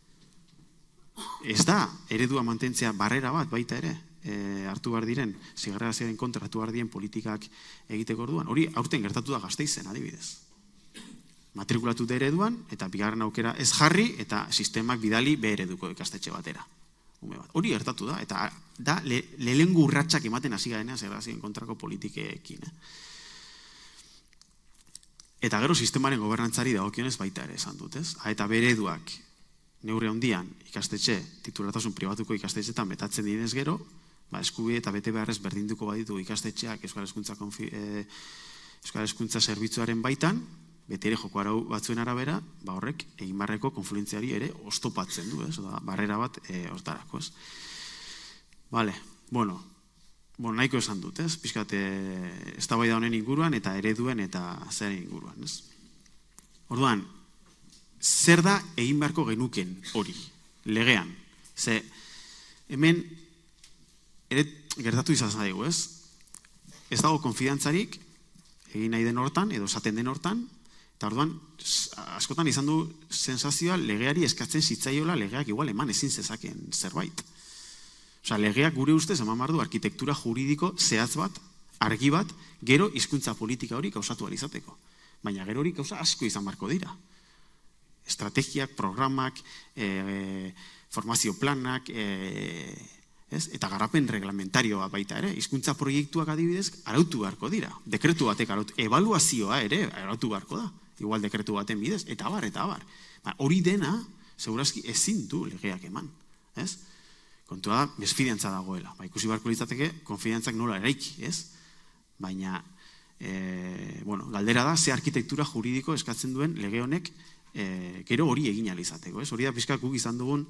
Ez da, eredua mantentzea barrera bat baita ere, e, hartu behar diren, segregazioaren kontra hartu behar diren politikak egiteko orduan. Hori, aurten gertatu da Gasteizen, adibidez. Matrikulatu D ereduan, eta bigarren aukera ez jarri, eta sistemak bidali B ereduko ikastetxe batera. Hori gertatu da, eta da lehengu urratsak ematen hasi garenean segregazioaren kontrako politikekin. Eta gero sistemaren gobernantzari dagokionez baita ere esan dut, ez? Eta B ereduak neurri handian ikastetxe, titulartasun pribatuko ikastetxetan betatzen dinez gero, eskubide eta bete beharrez berdinduko baditu ikastetxeak Euskal Hezkuntza zerbitzuaren baitan, bete ere joko arau batzuen arabera, horrek egin barreko konfluentziari ere oztopatzen du, barrera bat hortarako. Bale, bueno, nahiko esan dut, ez? Piskat, ez da bai da honen inguruan eta ereduen eta zeren inguruan, ez? Orduan, zer da egin beharko genuken hori, legean? Ze, hemen, ere gertatu izan zaigu, ez? Ez dago konfidantzarik egin nahi den hortan, edo esaten den hortan, eta orduan, askotan izan du sensazioa legeari eskatzen zitzaiola legeak igual eman ezin zezaken zerbait. Osea, legeak gure ustez eman behar du arkitektura juridiko zehatz bat, argi bat, gero hizkuntza politika hori gauzatu ahal izateko. Baina gero hori gauza asko izan beharko dira. Estrategiak, programak, formazio planak, eta garapen reglamentarioa baita ere, hizkuntza proiektuak adibidez arautu beharko dira. Dekretu batek arautu, ebaluazioa ere arautu beharko da, igual dekretu baten bidez, eta abar, eta abar. Hori dena, segurazki ezin du legeak eman. Kontua da, bezfidiantza dagoela. Ikusi beharko litzateke, konfidantzak nola eraiki, ez? Baina, galdera da, ze arkitektura juridiko eskatzen duen lege honek gero hori egin ahal izateko. Hori da pixka guk izan dugun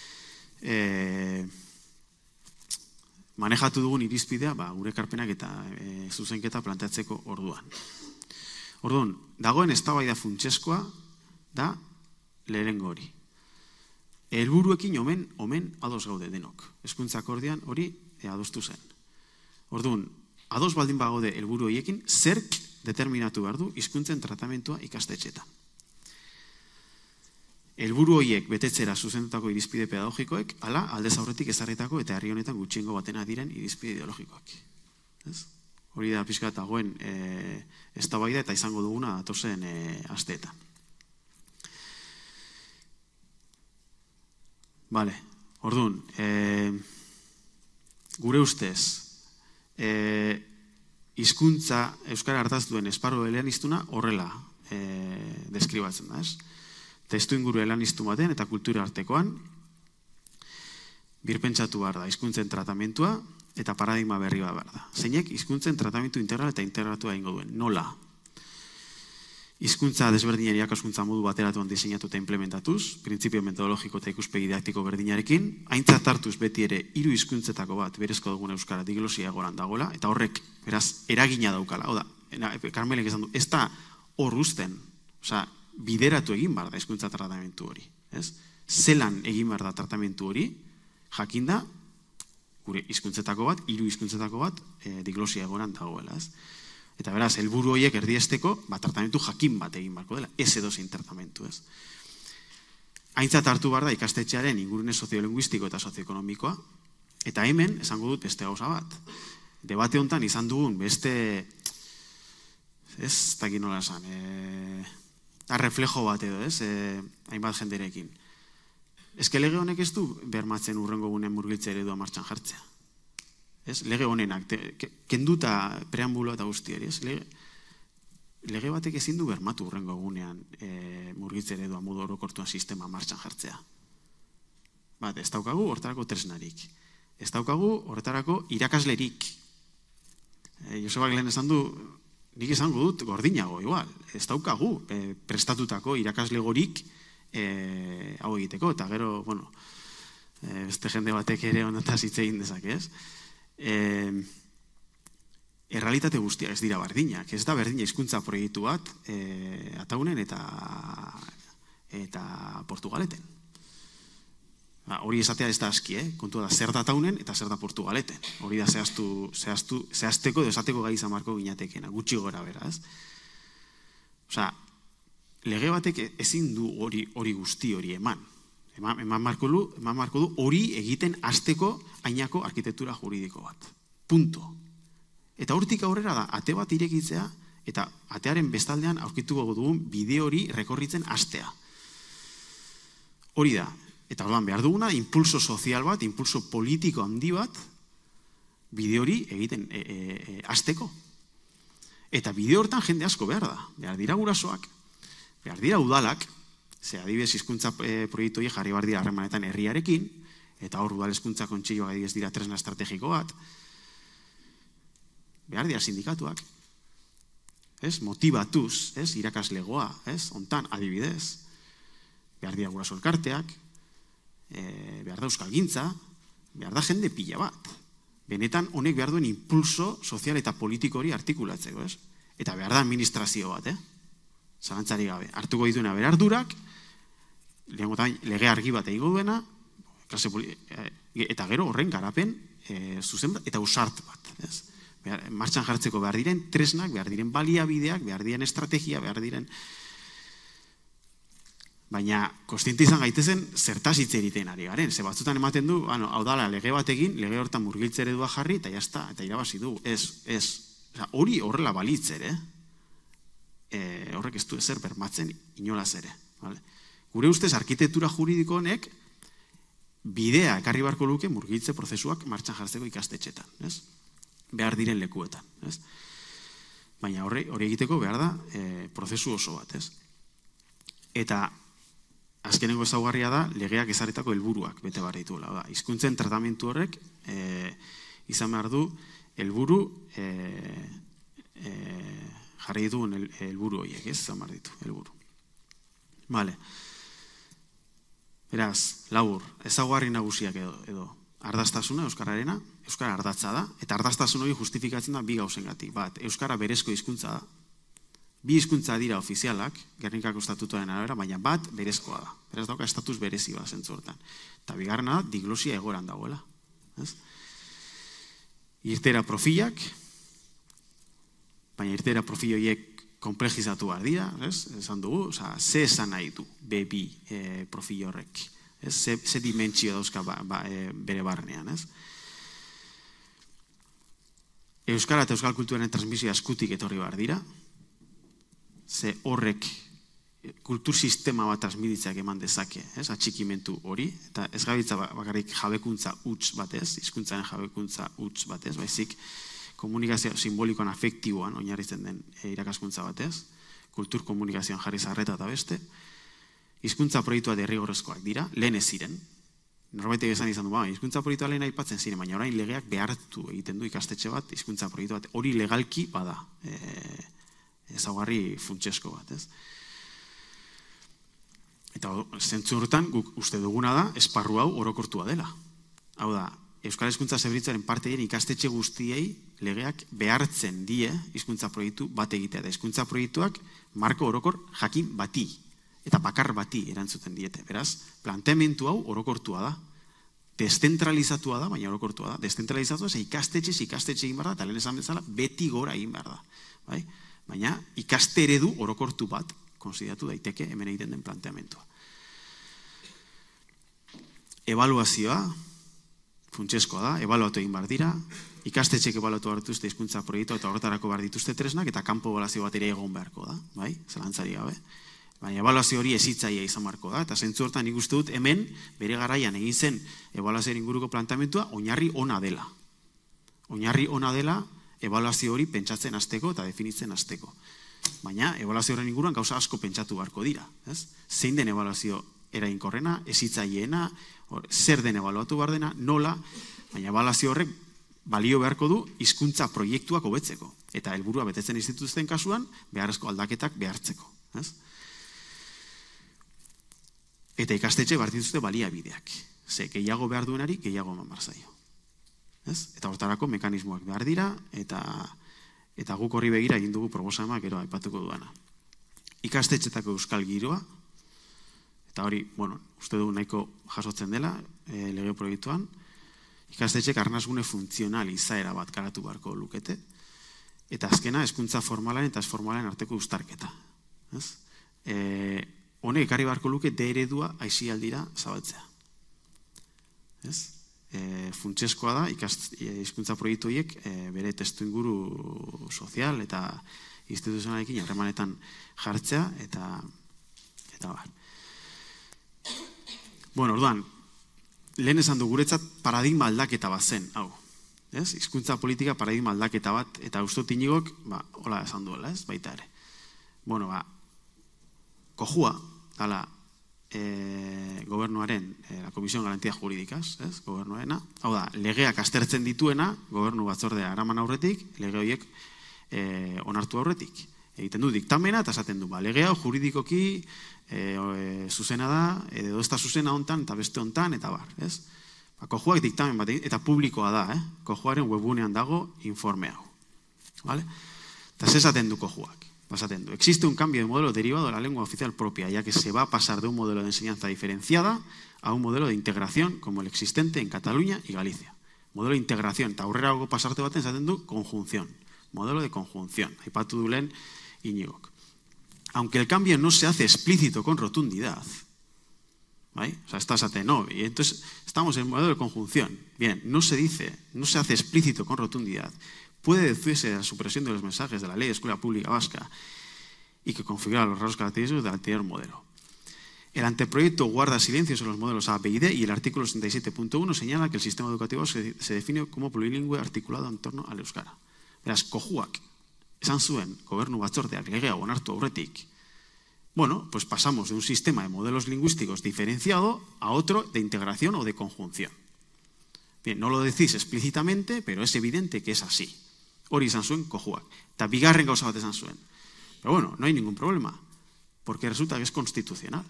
manejatu dugun irizpidea gure ekarpenak eta zuzenketa planteatzeko orduan. Orduan, dagoen eztabaida funtseskoa da lehenengo hori. Helburuekin omen, omen ados gaude denok. Hezkuntza akordioan hori adostu zen. Orduan, ados baldin bagaude helburu horiekin, zerk determinatu behar du hizkuntzen tratamentua ikastetxeetan. Helburu horiek betetzera zuzendutako irizpide pedagogikoek, ala aldez aurretik ezarritako eta herri honetan gutxiengo batena diren irizpide ideologikoak. Hori da pixka dagoen eztabaida eta izango duguna datozen asteetan. Bale, orduan, gure ustez, hizkuntza euskara hartaz duen esparru eleaniztuna horrela deskribatzen da, ez? Testu inguru elaniztu baten eta kultura artekoan, birpentsatu behar da, hizkuntzen tratamentua eta paradigma berri bat behar da. Zeinek hizkuntzen tratamentu integral eta integratua egingo duen, nola? Hizkuntza desberdinen irakaskuntza modu bateratuan diseinatu eta implementatuz, printzipio metodologiko eta ikuspegi didaktiko berdinarekin, aintzat hartuz beti ere hiru hizkuntzetako bat berezko dugun euskara diglosia egoran dagoela, eta horrek, beraz, eragina daukala. Hau da, Karmelek esan du, ez da hor uzten, osea, bideratu egin behar da hizkuntza tratamentu hori. Zelan egin behar da tratamentu hori, jakinda, gure hizkuntzetako bat, hiru hizkuntzetako bat, diglosia egoran dagoela. Eta beraz, helburu horiek erdiesteko, tratamentu jakin bat egin beharko dela, ez edozein tratamentu. Aintzat hartu behar da ikastetxearen ingurune soziolinguistiko eta sozioekonomikoa, eta hemen, esango dut, beste gauza bat. Debate honetan izan dugun beste, ez dakit nola esan, da reflejo bat edo, ez, hainbat jenderekin. Ez que lege honek ez du bermatzen urrengo gunean murgiltze eredua martxan jartzea. Lege honenak, kenduta preambuloa eta guztiari, lege batek ezin du bermatu urrengo gunean murgiltze eredua modu orokortuan sistema martxan jartzea. Bat, ez daukagu hortarako tresnarik. Ez daukagu hortarako irakaslerik. Joseba Glen esan du, nik esango dut gordinago, igual. Ez daukagu prestatutako irakaslegorik hau egiteko, eta gero, bueno, beste jende batek ere honetaz hitz egin dezake, ez? Errealitate guztia ez dira berdinak, ez da berdina hizkuntza proiektu bat Ataunen eta Portugaleten. Hori esatea ez da aski, kontua da zer da Ataunen eta zer da Portugaleten. Hori da zehazteko edo esateko gai izan marko ginatekena, gutxi gora bera, ez? Osa, lege batek ezin du hori guzti hori eman. Eman marko du hori egiten hasteko ainako arkitektura juridiko bat. Punto. Eta hortik aurrera da, ate bat irekitzea, eta atearen bestaldean aurkituko dugun bide hori rekorritzen hastea. Hori da. Eta orduan behar duguna, impulso sozial bat, impulso politiko handi bat, bide hori egiten hasteko. Eta bide hortan jende asko behar da. Behar dira gurasoak, behar dira udalak, ze adibidez hizkuntza proiektu hori jarri behar dira harremanetan herriarekin, eta hor udal hezkuntza kontseilua adibidez dira tresna estrategiko bat, behar dira sindikatuak, motibatuz, irakaslegoa, hontan adibidez, behar dira guraso elkarteak, behar da euskalgintza, behar da jende pila bat. Benetan honek behar duen impulso sozial eta politiko hori artikulatzeko, ez? Eta behar da administrazio bat, eh? Zalantzari gabe. Hartuko dituena berardurak, lege argi bat egingo duena, eta gero horren garapen zuzen eta usart bat, ez? Martxan jartzeko behar diren tresnak, behar diren baliabideak, behar diren estrategia, behar diren... Baina, kostiente izan gaitezen zertaz hitz egiten ari garen. Ze batzutan ematen du, hau dala lege batekin, lege hortan murgiltze eredua jarri, eta jazta, eta irabazi du. Ez, ez. Hori horrela balitz ere, horrek ez du ezer bermatzen inolaz ere. Gure ustez, arkitektura juridiko honek bidea ekarri barko luke murgiltze prozesuak martxan jartzeko ikastetxetan. Behar diren lekuetan. Baina hori egiteko behar da prozesu oso bat. Eta azkenengo ezaugarria da legeak ezarritako helburuak bete behar dituela. Hizkuntzen tratamentu horrek izan behar du helburu jarri dituen helburu horiek, ez? Izan behar ditu, helburu. Bale. Beraz, labur, ezaugarri nagusiak edo ardaztasuna, euskararena, euskara ardatza da, eta ardaztasun hori justifikatzen da bi gauzengatik. Bat, euskara berezko hizkuntza da. Bi hizkuntza dira ofizialak, Gernikako estatutuaren arabera, baina bat berezkoa da. Beraz dauka estatus berezi bat zentzu hortan. Eta bigarrena da, diglosia egoran dagoela. Irtera profilak, baina irtera profil horiek komplejizatu behar dira, esan dugu, ze esan nahi du be bi profil horrek, ze dimentsio dauzka bere barnean. Euskara eta euskal kulturaren transmisioa eskutik etorri behar dira, ze horrek kultur sistema bat transmititzeak eman dezake, atxikimentu hori, eta ez gabiltza bakarrik jabekuntza huts batez, hizkuntzaren jabekuntza huts batez, baizik komunikazio simbolikoan afektiboan oinarritzen den irakaskuntza batez, kultur komunikazioan jarri zarreta eta beste, hizkuntza proiektua derrigorrezkoak dira, lehen ez ziren, norbaitek esan izan du, hizkuntza proiektua lehen aipatzen ziren, baina orain legeak behartu egiten du ikastetxe bat, hizkuntza proiektu bat, hori legalki bada, ezaugarri funtsesko bat, ez? Eta zentzu horretan, guk uste duguna da, esparru hau orokortua dela. Hau da, Euskal Hezkuntza Zerbitzaren parte dien ikastetxe guztiei legeak behartzen die hizkuntza proiektu bat egitea. Da, hizkuntza proiektuak marko orokor jakin bati, eta bakar bati erantzuten diete. Beraz, planteamentu hau orokortua da. Deszentralizatua da, baina orokortua da. Deszentralizatua, ze ikastetxe, ikastetxe egin behar da, eta lehen esan bezala, beti gora egin behar da. Baina ikaste eredu orokortu bat konsideratu daiteke hemen egiten den planteamentua. Ebaluazioa, funtseskoa da, ebaluatu egin behar dira, ikastetxek ebaluatu behar dituzte hizkuntza proiektua eta horretarako behar dituzte tresnak, eta kanpo ebaluazio bat ere egon beharko da, bai, zalantzari gabe. Baina ebaluazio hori ezitzaia izan beharko da, eta zentzu hortan nik uste dut hemen bere garaian egin zen ebaluazioaren inguruko planteamentua oinarri ona dela. Oinarri ona dela ebaluazio hori pentsatzen hasteko eta definitzen hasteko. Baina, ebaluazio horren inguruan gauza asko pentsatu beharko dira. Zein den ebaluazio eraginkorrena, ezitzaileena, zer den ebaluatu behar dena, nola, baina ebaluazio horrek balio beharko du hizkuntza proiektuak hobetzeko. Eta helburua betetzen instituzten kasuan, beharrezko aldaketak behartzeko. Eta ikastetxe behar dituzte baliabideak. Ze, gehiago behar duenari, gehiago eman behar zaio. Eta hortarako mekanismoak behar dira, eta guk horri begira egin dugu proposamak gero aipatuko duana. Ikastetxetako euskal giroa, eta hori, bueno, uste du nahiko jasotzen dela, lege proiektuan, ikastetxek arnasgune funtzional izaera bat garatu beharko lukete, eta azkena hezkuntza formalaren eta ez formalen arteko uztarketa. Honek ekarri beharko luke de eredua aisialdira zabaltzea. Funtsezkoa da hizkuntza proiektu horiek bere testu inguru sozial eta instituzionalekin harremanetan jartzea eta bar. Bueno, orduan, lehen esan du guretzat paradigma aldaketa bat zen, hau. Hizkuntza politika paradigma aldaketa bat, eta uste tinigok, hola esan duela, ez, baita ere. Bueno, ba, kojua, dala, gobernuaren, la Comisión Garantía Jurídicas, ez, gobernuarena, hau da, legeak aztertzen dituena, gobernu batzordea araman aurretik, lege horiek onartu aurretik. Egiten du diktamena, eta esaten du, ba, legea juridikoki zuzena da, edo ez da zuzena hontan, eta beste hontan, eta bar, ez? Kojuak diktamen bat, eta publikoa da, eh? Kojuaren webunean dago informe hau. ¿Vale? Eta ze esaten du kojuak. Esaten du, existe un cambio de modelo derivado de la lengua oficial propia, ya que se va a pasar de un modelo de enseñanza diferenciada a un modelo de integración como el existente en Cataluña y Galicia. Modelo de integración, eta aurrera hago pasarte baten esaten du, conjunción. Modelo de conjunción. Aipatu du lehen Iñigok. Aunque el cambio no se hace explícito con rotundidad, ¿vale? O sea, estás a no, y entonces estamos en el modelo de conjunción. Bien, no se dice, no se hace explícito con rotundidad. Puede deducirse de la supresión de los mensajes de la Ley de Escuela Pública Vasca y que configura los rasgos característicos del anterior modelo. El anteproyecto guarda silencio sobre los modelos A, B y D y el artículo sesenta y siete punto uno señala que el sistema educativo se, se define como plurilingüe articulado en torno al euskara. Beraz, kojuak esan zuen gobernu batzordeak legea onartu aurretik, bueno, pues pasamos de un sistema de modelos lingüísticos diferenciado a otro de integración o de conjunción. Bien, no lo decís explícitamente, pero es evidente que es así. Hori esan zuen kojuak. Eta bigarren gauza bat esan zuen. Pero bueno, no hay ningún problema, porque resulta que es constitucional.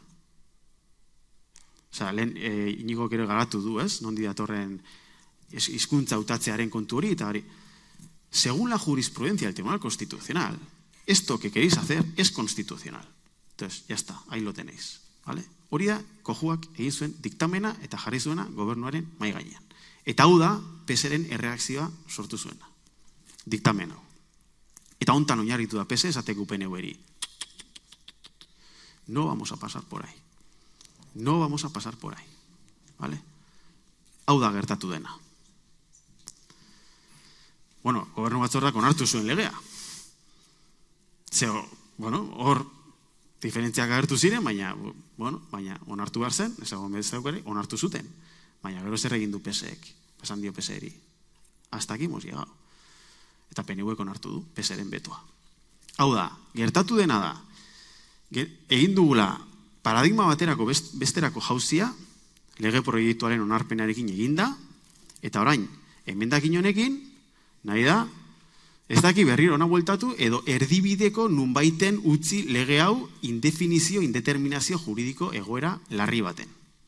O sea, lehen Iñigo kero garatu du, ez? Nondi datorren hizkuntza hautatzearen kontu hori, eta hori. Según la jurisprudencia del Tribunal Constitucional, esto que queréis hacer es constitucional. Entonces, ya está, ahí lo tenéis. ¿Vale? Hori da, kojuak egin zuen diktamena eta jarri zuena gobernuaren mai gainean. Eta hau da, P S ren erreakzioa sortu zuena. Diktamena. Eta hontan oinarritu da P S, esateko P N U-eri. No vamos a pasar por ahí. No vamos a pasar por ahí. ¿Vale? Hau da gertatu dena. Bueno, gobernu batzordeak onartu zuen legea. Zeo, bueno, hor diferentziak agertu ziren, baina, bueno, baina onartu behar zen, ez egon bezaukari, onartu zuten. Baina gero zer egin du P S ek, pasan dio P S eri. Hasta aquí hemos llegado. Eta P N U-ek onartu du P S ren betoa. Hau da, gertatu dena da, egin dugula paradigma baterako besterako jauzia, lege proiektuaren onarpenarekin eginda, eta orain, emendakin honekin, nahi da, ez daki berriro ona bueltatu, edo erdibideko nunbaiten utzi lege hau indefinizio, indeterminazio juridiko egoera larri baten.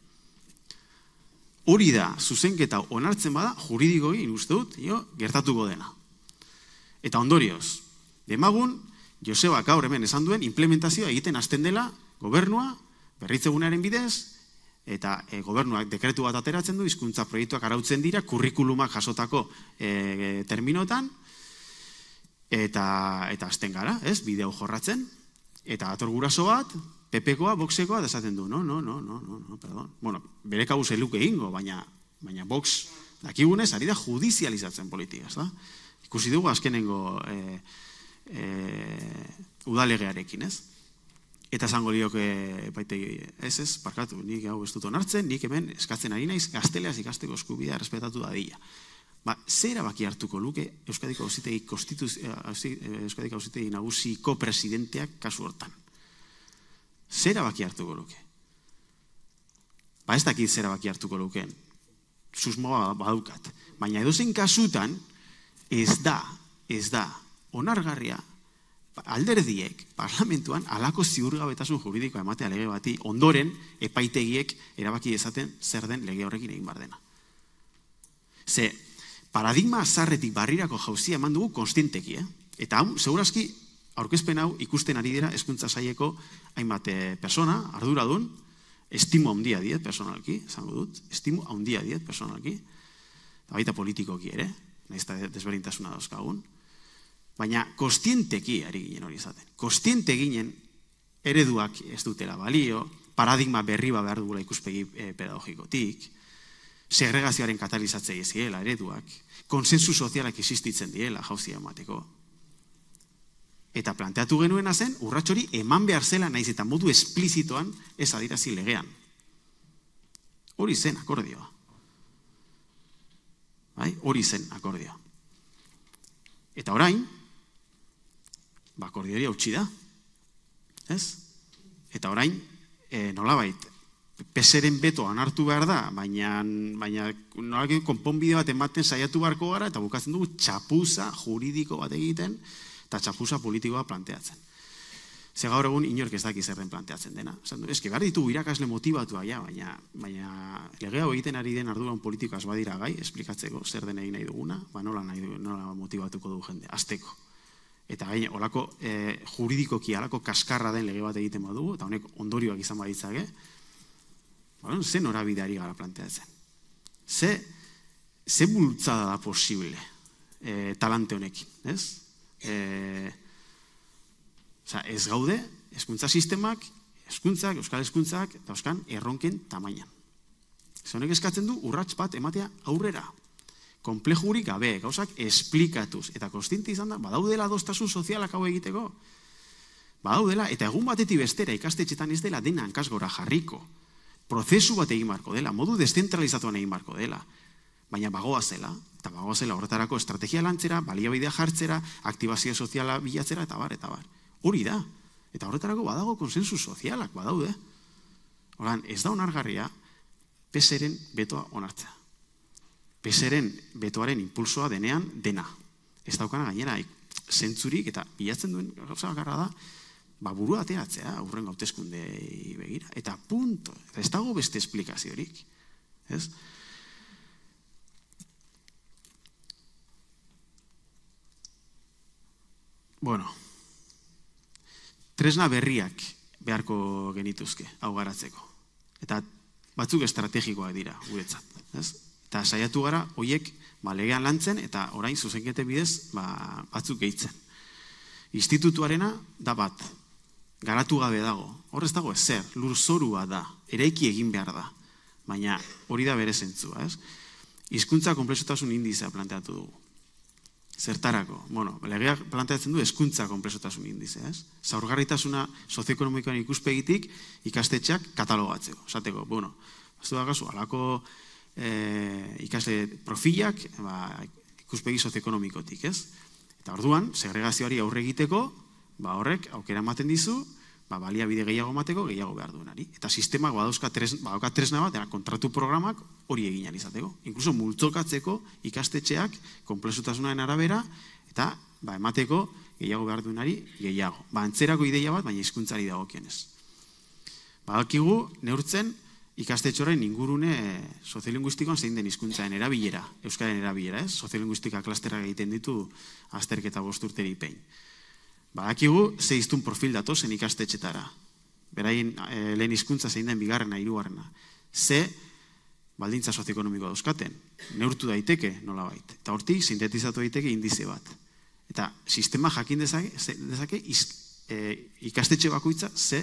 Hori da, zuzenketa onartzen bada, juridikoi, uste dut, gertatuko dena. Eta ondorioz, demagun, Joseba gaur hemen esan duen, implementazioa egiten hasten dela, gobernua, berritzegunaren bidez, eta gobernuak dekretu bat ateratzen du, hizkuntza proiektuak arautzen dira, kurrikulumak jasotako terminotan, eta hasten gara, ez, bideo jorratzen, eta ator guraso bat, P P-koa, Voxekoa, da esaten du, no, no, no, no, no, perdón. Bueno, bere kabuz eluke ingo, baina Vox dakigunez, ari da judizializatzen politikaz, da? Ikusi dugu azkenengo udalegearekin, ez? Eta esango lioke, ez ez, parkatu, nik hau ez dut onartzen, nik hemen eskatzen ari naiz, gazteleaz ikasteko eskubidea respetatu dadila. Ba, zer erabaki hartuko luke Euskadiko Auzitegi Nagusiko presidenteak kasu hortan? Zer erabaki hartuko luke? Ba, ez dakit zer erabaki hartuko lukeen. Susmoa badaukat. Baina edozein kasutan, ez da, ez da, onargarria, alderdiek, parlamentuan, alako ziurgabetasun juridikoa ematea lege bati, ondoren epaitegiek erabaki dezaten zer den lege horrekin egin bar dena. Ze, paradigma azarretik barrirako jauzia eman dugu konstienteki, eh? Eta hau, segurazki, aurkezpen hau ikusten ari dira hezkuntza saileko hainbat persona, arduradun, estimo handia diet personalki, esango dut, estimo handia diet personalki, eta baita politikoki ere, nahiz eta desberdintasuna dauzkagun, baina kostienteki ari ginen hori izaten. Kostiente ginen ereduak ez dutela balio, paradigma berri bat behar dugula ikuspegi pedagogikotik, segregazioaren katalizatzea eziela ereduak, konsensu sozialak existitzen diela jauzia emateko. Eta planteatu genuena zen, urrats hori eman behar zela naiz eta modu esplizitoan ez adirazi legean. Hori zen akordioa. Hori zen akordioa. Eta orain, ba, akordio hori hautsi da. Ez? Eta orain, nolabait, peseren beto anartu behar da, baina nolabait konponbide bat ematen saiatu beharko gara, eta bukatzen dugu txapuza juridiko bat egiten, eta txapuza politikoa planteatzen. Ze gaur egun inork ez daki zer den planteatzen dena. Ez que behar ditugu irakasle motibatua, baina lege hau egiten ari den arduran politikaz badira gai, esplikatzeko zer den egin nahi duguna, ba nola motibatuko dugu jende, azteko. Eta gaine, olako juridikoki, alako kaskarra den lege bat egiten badugu, eta honek ondorioak izan baditzake, ze norabideari gara planteatzen. Ze bultzada da posible talante honekin, ez? Ez gaude, hezkuntza sistemak, hezkuntzak, euskal hezkuntzak, dauzkan erronken tamainan. Honek eskatzen du urrats bat ematea aurrera. Konplejurik gabe, gauzak esplikatuz. Eta kostiente izan da, badaudela adostasun sozialak hau egiteko. Badaudela, eta egun batetik bestera ikastetxetan ez dela dena hankasgora jarriko. Prozesu bat egin marko dela, modu deszentralizatuan egin marko dela. Baina bagoa zela, eta bagoa zela horretarako estrategia lantzera, baliabidea jartzera, aktibazio soziala bilatzera, eta bar, eta bar. Hori da. Eta horretarako badago konsensu sozialak, badaude. Horan, ez da onargarria, peseren betoa onartzea. Peseren betoaren impulsoa denean dena. Ez daukana gainera, zentzurik eta bilatzen duen gauza bakarra da, ba burua ateatzea, aurren hauteskundei begira. Eta punto. Ez dago beste esplikaziorik. Ez? Bueno, tresna berriak beharko genituzke hau garatzeko. Eta batzuk estrategikoak dira guretzat. Eta saiatu gara, horiek legean lantzen eta orain zuzenkete bidez batzuk gehitzen. Institutuarena da bat, garatu gabe dago. Horrez dago ezer, lurzorua da, eraiki egin behar da. Baina hori da bere zentzua. Hizkuntza konplexutasun indizea planteatu dugu. Zertarako? Bueno, legeak planteatzen du hezkuntza konplexutasun indizea, ez? Zaurgarritasuna sozioekonomikoan ikuspegitik ikastetxeak katalogatzeko. Esateko, bueno, bastu da gazu, alako ikasle profilak ikuspegi sozioekonomikotik, ez? Eta orduan, segregazioari aurre egiteko, horrek aukera ematen dizu, baliabide gehiago emateko, gehiago behar duenari. Eta sistemak badauka tresna bat, kontratu programak hori egin izateko. Inkluso multzokatzeko ikastetxeak konplexutasunaren arabera, eta emateko gehiago behar duenari gehiago. Antzerako ideia bat, baina hizkuntzari dagokienez. Badakigu, neurtzen, ikastetxoren ingurune soziolinguistikoan zein den hizkuntzaren erabilera, euskaren erabilera, ez? Soziolinguistika klasterrak egiten ditu azterketa bost urteri pein. Badakigu, ze hiztun profil datozen ikastetxetara. Beraien lehen hizkuntza zein den bigarrena, hirugarrena. Ze baldintza sozioekonomikoa dauzkaten. Neurtu daiteke nolabait. Eta hortik, sintetizatu daiteke indize bat. Eta sistema jakin dezake ikastetxe bakoitza ze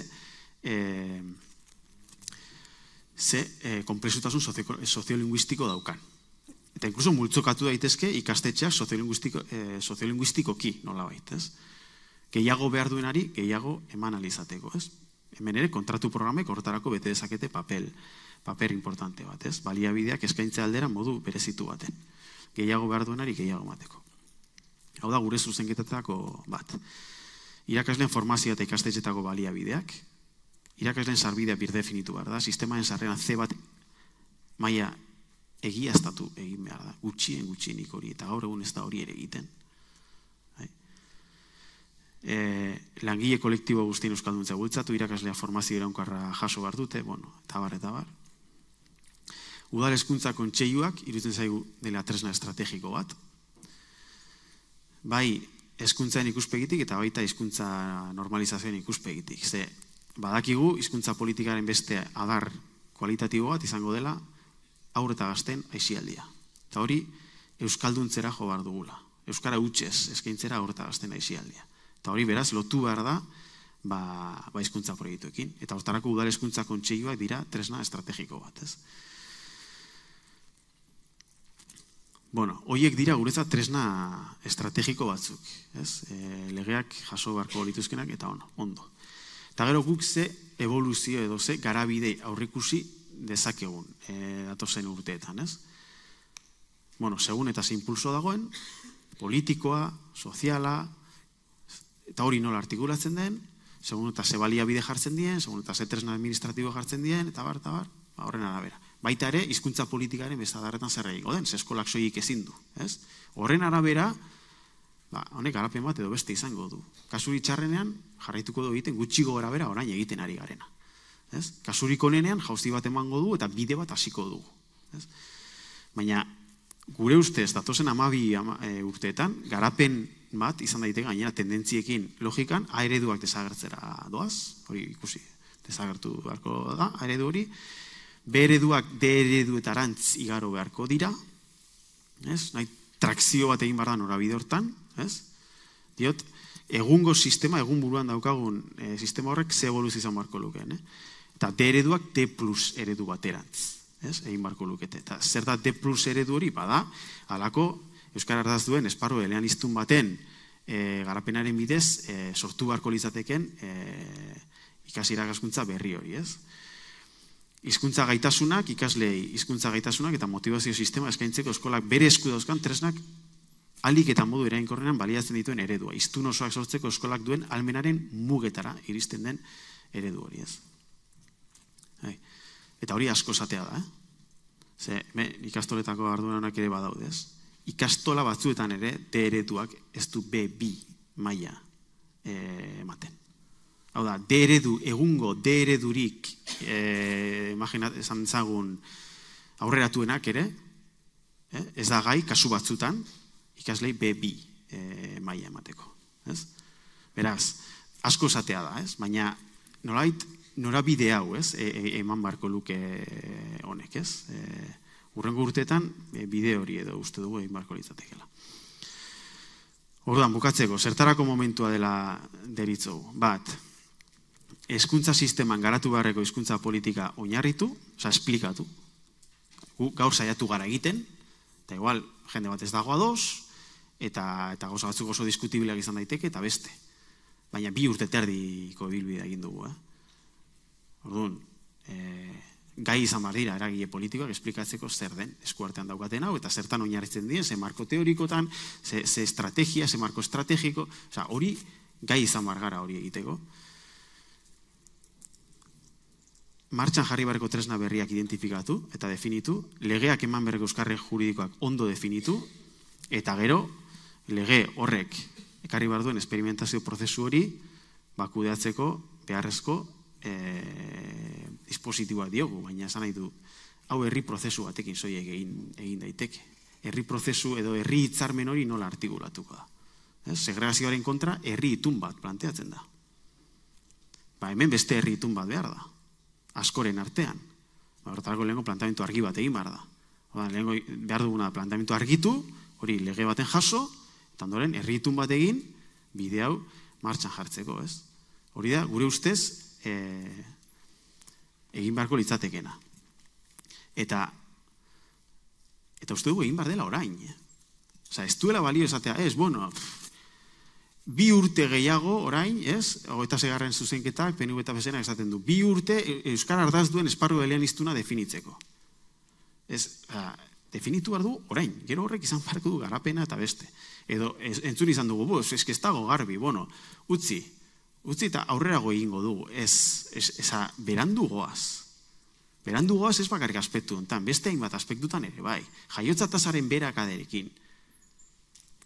ze konplexutasun soziolinguistiko daukan. Eta inkluso multzokatu daitezke ikastetxeak soziolinguistikoki nolabait, ez? Gehiago behar duenari, gehiago eman alizateko, ez? Hemen ere, kontratu programek horretarako bete dezakete papel, paper importante bat, ez? Baliabideak eskaintze aldera modu berezitu baten. Gehiago behar duenari, gehiago emateko. Hau da, gure zuzenketetako bat. Irakasleen formazioa eta ikastetxetako baliabideak, irakasleen sarbidea birdefinitu behar da, sistemaren sarreran ze bat maila egiaztatu egin behar da, gutxien gutxienik hori, eta gaur egun ez da hori ere egiten. langile kolektibo guztien euskalduntza bultzatu, irakaslea formazio iraunkorra jaso behar dute, bueno, eta bar, eta bar. Udal hezkuntza kontseiluak iruditzen zaigu dela tresna estrategiko bat. Bai, hezkuntzaren ikuspegitik eta baita hizkuntza normalizazioen ikuspegitik. Ze, badakigu, hizkuntza politikaren beste adar kualitatibo bat izango dela haur eta gazten aisialdia. Eta hori, euskalduntzera jo behar dugula. Euskara hutsez eskaintzera haur eta gazten aisialdia. Eta hori beraz, lotu behar da, ba, ba hizkuntza proiektuekin. Eta hortarako udal hezkuntza kontseiluak dira tresna estrategiko bat, ez? Bueno, horiek dira guretzat tresna estrategiko batzuk, ez? E, legeak jaso beharko lituzkenak eta ono, ondo. Eta gero guk ze evoluzio edo ze garabide aurrikusi dezakegun e, datozen urteetan, ez? Bueno, segun eta ze impulso dagoen, politikoa, soziala, eta hori nola artikulatzen den, segun eta ze baliabide jartzen dien, segun eta ze tresna administratibo jartzen dien, eta bar, eta bar, ba, horren arabera. Baita ere, hizkuntza politikaren bestadarretan zer egingo den, ze eskolak soilik ezin du, ez? Horren arabera, ba, honek garapen bat edo beste izango du. Kasurik txarrenean, jarraituko du egiten gutxiko arabera orain egiten ari garena. Ez? Kasurik onenean, jauzi bat emango du eta bide bat hasiko dugu. Ez? Baina, gure ustez, datozen amabi ama, e, urteetan, garapen bat izan daiteke gainera tendentziekin logikan, A ereduak desagertzera doaz, hori ikusi, desagertu beharko da, A eredu hori, B ereduak D ereduetarantz igaro beharko dira, ez? Nahi, trakzio bat egin behar da norabide hortan, ez? Diot, egungo sistema, egun buruan daukagun e, sistema horrek ze evoluzio izan beharko lukeen, eh? Eta D ereduak D plus eredu baterantz, ez? Egin beharko lukete. Eta zer da D plus eredu hori, bada, halako Euskara ardaz duen esparru eleaniztun baten e, garapenaren bidez e, sortu beharko litzateken e, ikasi irakaskuntza berri hori, ez? Hizkuntza gaitasunak, ikaslei hizkuntza gaitasunak eta motivazio sistema eskaintzeko eskolak bere esku dauzkan tresnak ahalik eta modu eraginkorrenean baliatzen dituen eredua. Hiztun osoak sortzeko eskolak duen almenaren mugetara iristen den eredu hori, ez? Hai. Eta hori asko esatea da, eh? Ze, me, ikastoletako arduranak ere badaude, ez? Ikastola batzuetan ere D ereduak ez du B bi maila ematen. Hau da, D eredu, egungo D eredurik eh, imaginat, esan zagun aurreratuenak ere, eh, ez da gai, kasu batzutan, ikaslei B bi eh, maila emateko. Ez? Beraz, asko esatea da, ez? Baina nolait, norabide hau, ez? E, e, eman barko luke honek, ez? E, urrengo urteetan, e, bide hori edo uste dugu egin barko litzatekela. Orduan, bukatzeko, zertarako momentua dela deritzogu. Bat, hezkuntza sisteman garatu beharreko hizkuntza politika oinarritu, oza, esplikatu. Gu gaur saiatu gara egiten, eta igual, jende bat ez dago ados, eta, eta gauza batzuk oso diskutibileak izan daiteke, eta beste. Baina bi urte terdiko bilbidea egin dugu, eh? Orduan, e, gai izan behar dira eragile politikoak esplikatzeko zer den eskuartean daukaten hau, eta zertan oinarritzen dien, ze marko teorikotan, ze, ze estrategia, ze marko estrategiko, oza, hori gai izan behar gara hori egiteko. Martxan jarri beharreko tresna berriak identifikatu eta definitu, legeak eman beharreko euskarri juridikoak ondo definitu, eta gero, lege horrek ekarri behar duen esperimentazio prozesu hori bakudeatzeko beharrezko e, dispositiboa diogu, baina esan nahi du, hau herri prozesu batekin soiek egin, egin daiteke. Herri prozesu edo herri hitzarmen hori nola artikulatuko da. Ez? Segregazioaren kontra herri itun bat planteatzen da. Ba, hemen beste herri itun bat behar da. Askoren artean. Horretarako lehenko plantamentu argi bat egin behar da. Lehenko behar duguna plantamentu argitu, hori lege baten jaso, eta ondoren herritun bat egin, bide hau martxan jartzeko, ez? Hori da, gure ustez, e, egin beharko litzatekena. Eta, eta uste dugu egin behar dela orain. Osa, ez duela balio esatea, ez, bueno, bi urte gehiago orain, ez? Hogeita segarren zuzenketak, P N V eta P S N esaten du. Bi urte Euskara ardaz duen esparru eleaniztuna definitzeko. Ez, a, definitu behar du orain. Gero horrek izan beharko du garapena eta beste. Edo ez, entzun izan dugu, bo, ez ez dago garbi, bueno, utzi, utzi eta aurrerago egingo dugu. Ez, ez, eza, berandu goaz. Berandu goaz ez bakarrik aspektu honetan, beste hainbat aspektutan ere, bai. Jaiotza tasaren berakaderekin.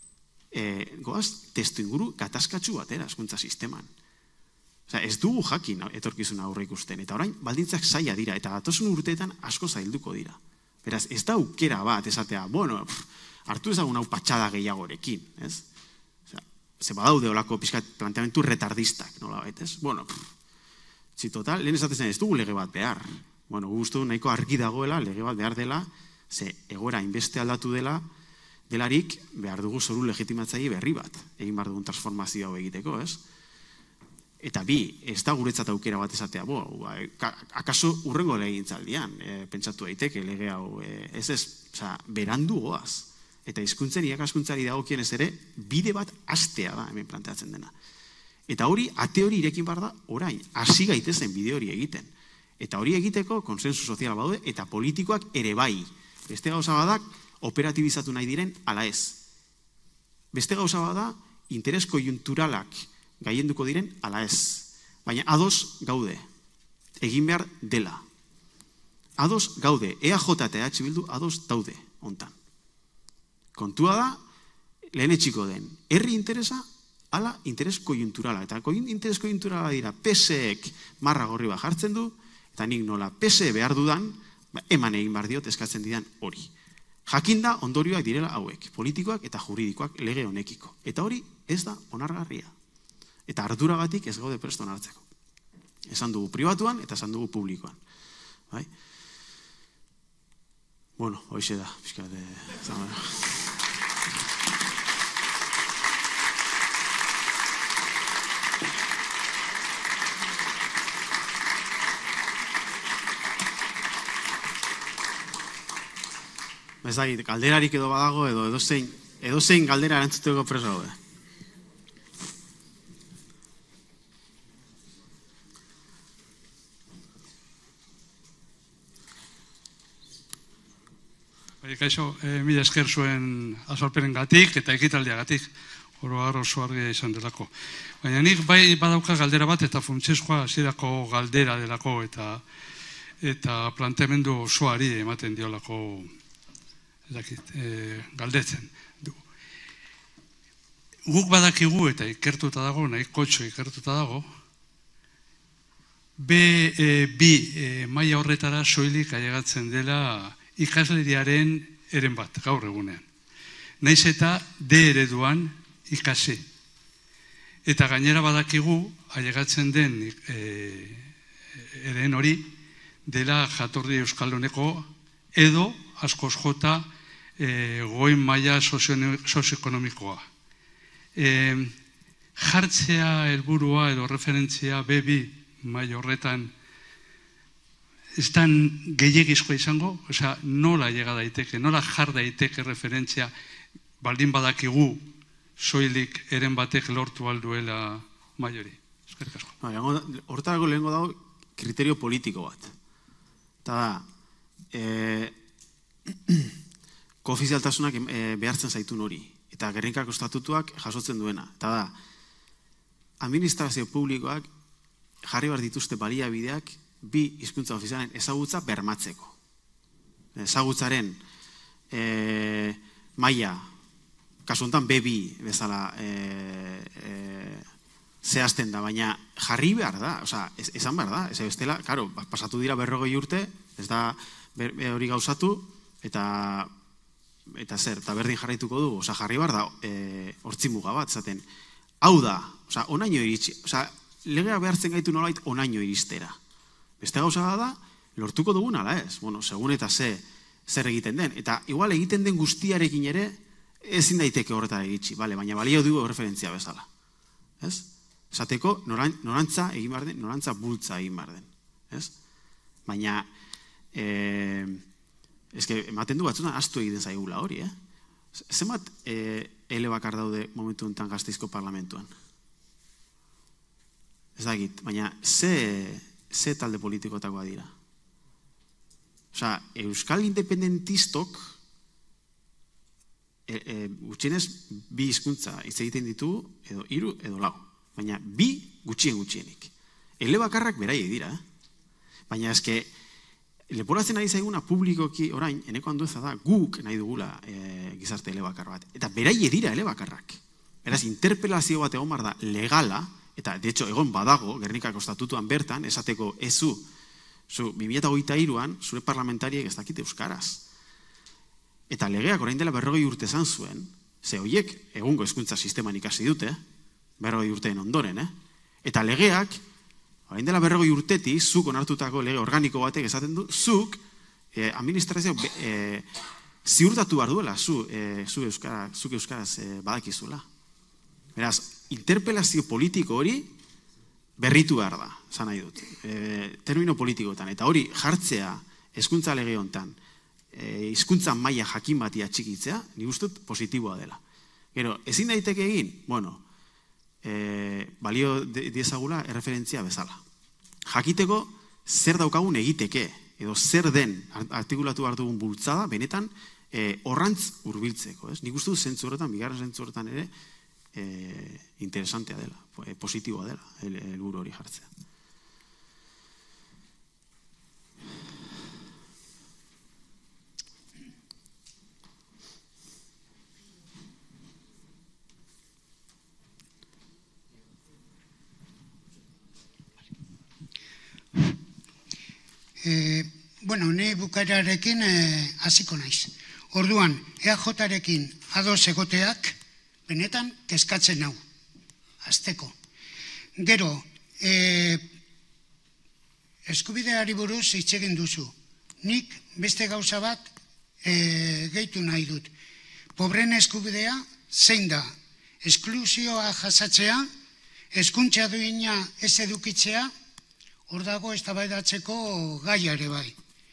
goaz testu inguru gatazkatsu batera hezkuntza sisteman. Osea, ez dugu jakin etorkizuna aurre ikusten, eta orain baldintzak zaila dira, eta datozen urteetan asko zailduko dira. Beraz, ez da aukera bat esatea, bueno, hartu ezagun hau patxada gehiagorekin, ez? Osea, ze badaude olako pixkat planteamentu retardistak, nola bait, ez? Bueno, zi total, lehen esatezen ez dugu lege bat behar. Bueno, guztu nahiko argi dagoela, lege bat behar dela, ze egoera inbeste aldatu dela, delarik behar dugu zoru legitimatzaile berri bat, egin behar dugun transformazio hau egiteko, ez? Eta bi, ez da guretzat aukera bat esatea, bo, akaso urrengo legintzaldian, e, pentsatu daiteke lege hau, e, ez ez, oza, berandu goaz. Eta hizkuntzen irakaskuntzari dagokienez ere, bide bat hastea da, hemen planteatzen dena. Eta hori, ate hori irekin bar da, orain, hasi gaitezen bide hori egiten. Eta hori egiteko, konsensu soziala badaude, eta politikoak ere bai. Beste gauza badak, operatibizatu nahi diren, ala ez. Beste gauza bada, interes konjunturalak gaienduko diren, ala ez. Baina ados gaude, egin behar dela. Ados gaude, E A J eta E H Bildu ados daude, hontan. Kontua da, lehen etxiko den, herri interesa, ala interes konjunturala. Eta interes konjunturala dira, P S E-ek marra gorri bat jartzen du, eta nik nola P S E behar dudan, eman egin behar diot eskatzen didan hori. Jakinda ondorioak direla hauek, politikoak eta juridikoak lege honekiko. Eta hori ez da onargarria. Eta arduragatik ez gaude presto onartzeko. Esan dugu pribatuan eta esan dugu publikoan. Bai? Bueno, hoxe da. Piskate, ez da, galderarik edo badago, edo edozein, edozein galdera erantzuteko preso gaude. Bai, kaixo, eh, mila esker zuen azalpenen gatik eta ekitaldia gatik, oro har oso argia izan delako. Baina nik bai badauka galdera bat eta funtsezkoa hasierako galdera delako eta eta planteamendu osoari ematen diolako dakit, e, galdetzen du. Guk badakigu eta ikertuta dago, nahi kotxo ikertuta dago, B, e, bi e, maila horretara soilik ailegatzen dela ikasleriaren eren bat, gaur egunean. Naiz eta D ereduan ikasi. Eta gainera badakigu ailegatzen den e, eren hori dela jatorri euskalduneko edo askoz jota E, goin maila sozioekonomikoa. E, jartzea helburua edo referentzia B bi maila horretan ez dan gehiagizkoa izango, osea, nola llega daiteke, nola jar daiteke referentzia baldin badakigu soilik eren batek lortu alduela mailori. Eskerrik asko. Hortarako lehengo dago kriterio politiko bat. Eta da, e, koofizialtasunak behartzen zaitun hori, eta Gernikako estatutuak jasotzen duena. Eta da, administrazio publikoak jarri behar dituzte baliabideak bi hizkuntza ofizialen ezagutza bermatzeko. Ezagutzaren e, maila, kasu honetan B bi bezala e, e, zehazten da, baina jarri behar da, oza, esan behar da, ez bestela, karo, pasatu dira berrogei urte, ez da hori gauzatu, eta eta zer, eta berdin jarraituko du, oza, jarri behar da, e, hortzimuga bat, zaten, hau da, oza, onaino iritsi, oza, legea behartzen gaitu nolait onaino iristera. Beste gauza da, lortuko dugun ala ez, bueno, segun eta ze, zer egiten den, eta igual egiten den guztiarekin ere, ezin daiteke horretara iritsi, bale, baina balio dugu referentzia bezala. Ez? Esateko, norantza egin behar den, norantza bultza egin behar den. Ez? Baina, e, eske, ematen du batzutan astu egiten zaigula hori, eh? Zenbat e, ele bakar daude momentu honetan Gasteizko parlamentuan? Ez da egit, baina ze, ze talde politikotakoa dira? Osea, Euskal Independentistok e, e, gutxienez bi hizkuntza hitz egiten ditugu, edo hiru edo lau. Baina bi gutxien gutxienik. Ele bakarrak beraiek dira, eh? Baina eske leporatzen ari zaiguna publikoki orain, eneko Andueza da, guk nahi dugula e, gizarte elebakar bat. Eta beraie dira elebakarrak. Beraz, interpelazio bat egon bar da legala, eta de hecho egon badago, Gernikako estatutuan bertan, esateko ezu, zu, bi mila hogeita hiruan, zure parlamentariek ez dakite euskaraz. Eta legeak orain dela berrogei urte zan zuen, ze horiek egungo hezkuntza sisteman ikasi dute, berrogei urteen ondoren, eh? Eta legeak, orain dela berrogei urtetik, zuk onartutako lege organiko batek esaten du, zuk, eh, administrazio, eh, ziurtatu behar duela, zu, eh, zu euskara, zuk euskaraz eh, badakizula. Beraz, interpelazio politiko hori berritu behar da, zan nahi dut, eh, termino politikoetan, eta hori jartzea hezkuntza lege hontan, eh, hizkuntza maila jakin batia txikitzea, nik uste dut positiboa dela. Gero, ezin daiteke egin, bueno, E, balio diezagula erreferentzia bezala. Jakiteko zer daukagun egiteke, edo zer den artikulatu behar dugun bultzada, benetan e, horrantz hurbiltzeko. Nik uste dut zentzu horretan, bigarren zentzu horretan ere, e, interesantea dela, e, positiboa dela, helburu hori jartzea. E, bueno, ne bukaerarekin e, hasiko naiz. Orduan, E A J-rekin ados egoteak benetan kezkatzen nau. Azteko. Gero, e, eskubideari buruz hitz egin duzu. Nik beste gauza bat e, gehitu nahi dut. Pobren eskubidea zein da? Esklusioa jasatzea, hezkuntza duina ez edukitzea, hor dago eztabaidatzeko gaia ere bai.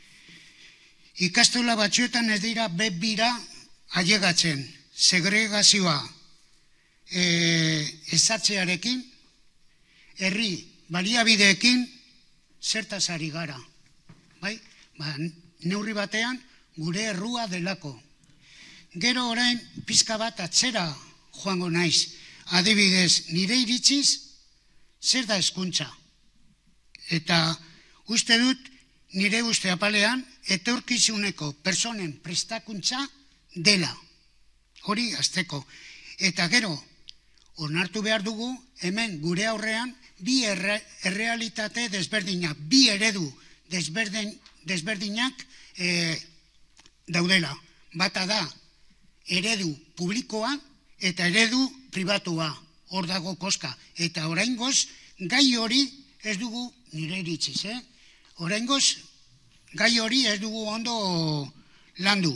Ikastola batzuetan ez dira be bira ailegatzen, segregazioa e, ezartzearekin, herri baliabideekin zertaz ari gara. Bai? Ba, neurri batean gure errua delako. Gero orain pizka bat atzera joango naiz. Adibidez, nire iritziz, zer da hezkuntza? Eta uste dut, nire uste apalean, etorkizuneko personen prestakuntza dela. Hori azteko. Eta gero, onartu behar dugu, hemen gure aurrean, bi erre, errealitate desberdinak, bi eredu desberdin, desberdinak e, daudela. Bata da, eredu publikoa eta eredu pribatua. Hor dago koska. Eta oraingoz, gai hori ez dugu nire iritziz, eh? Oraingoz, gai hori ez dugu ondo landu.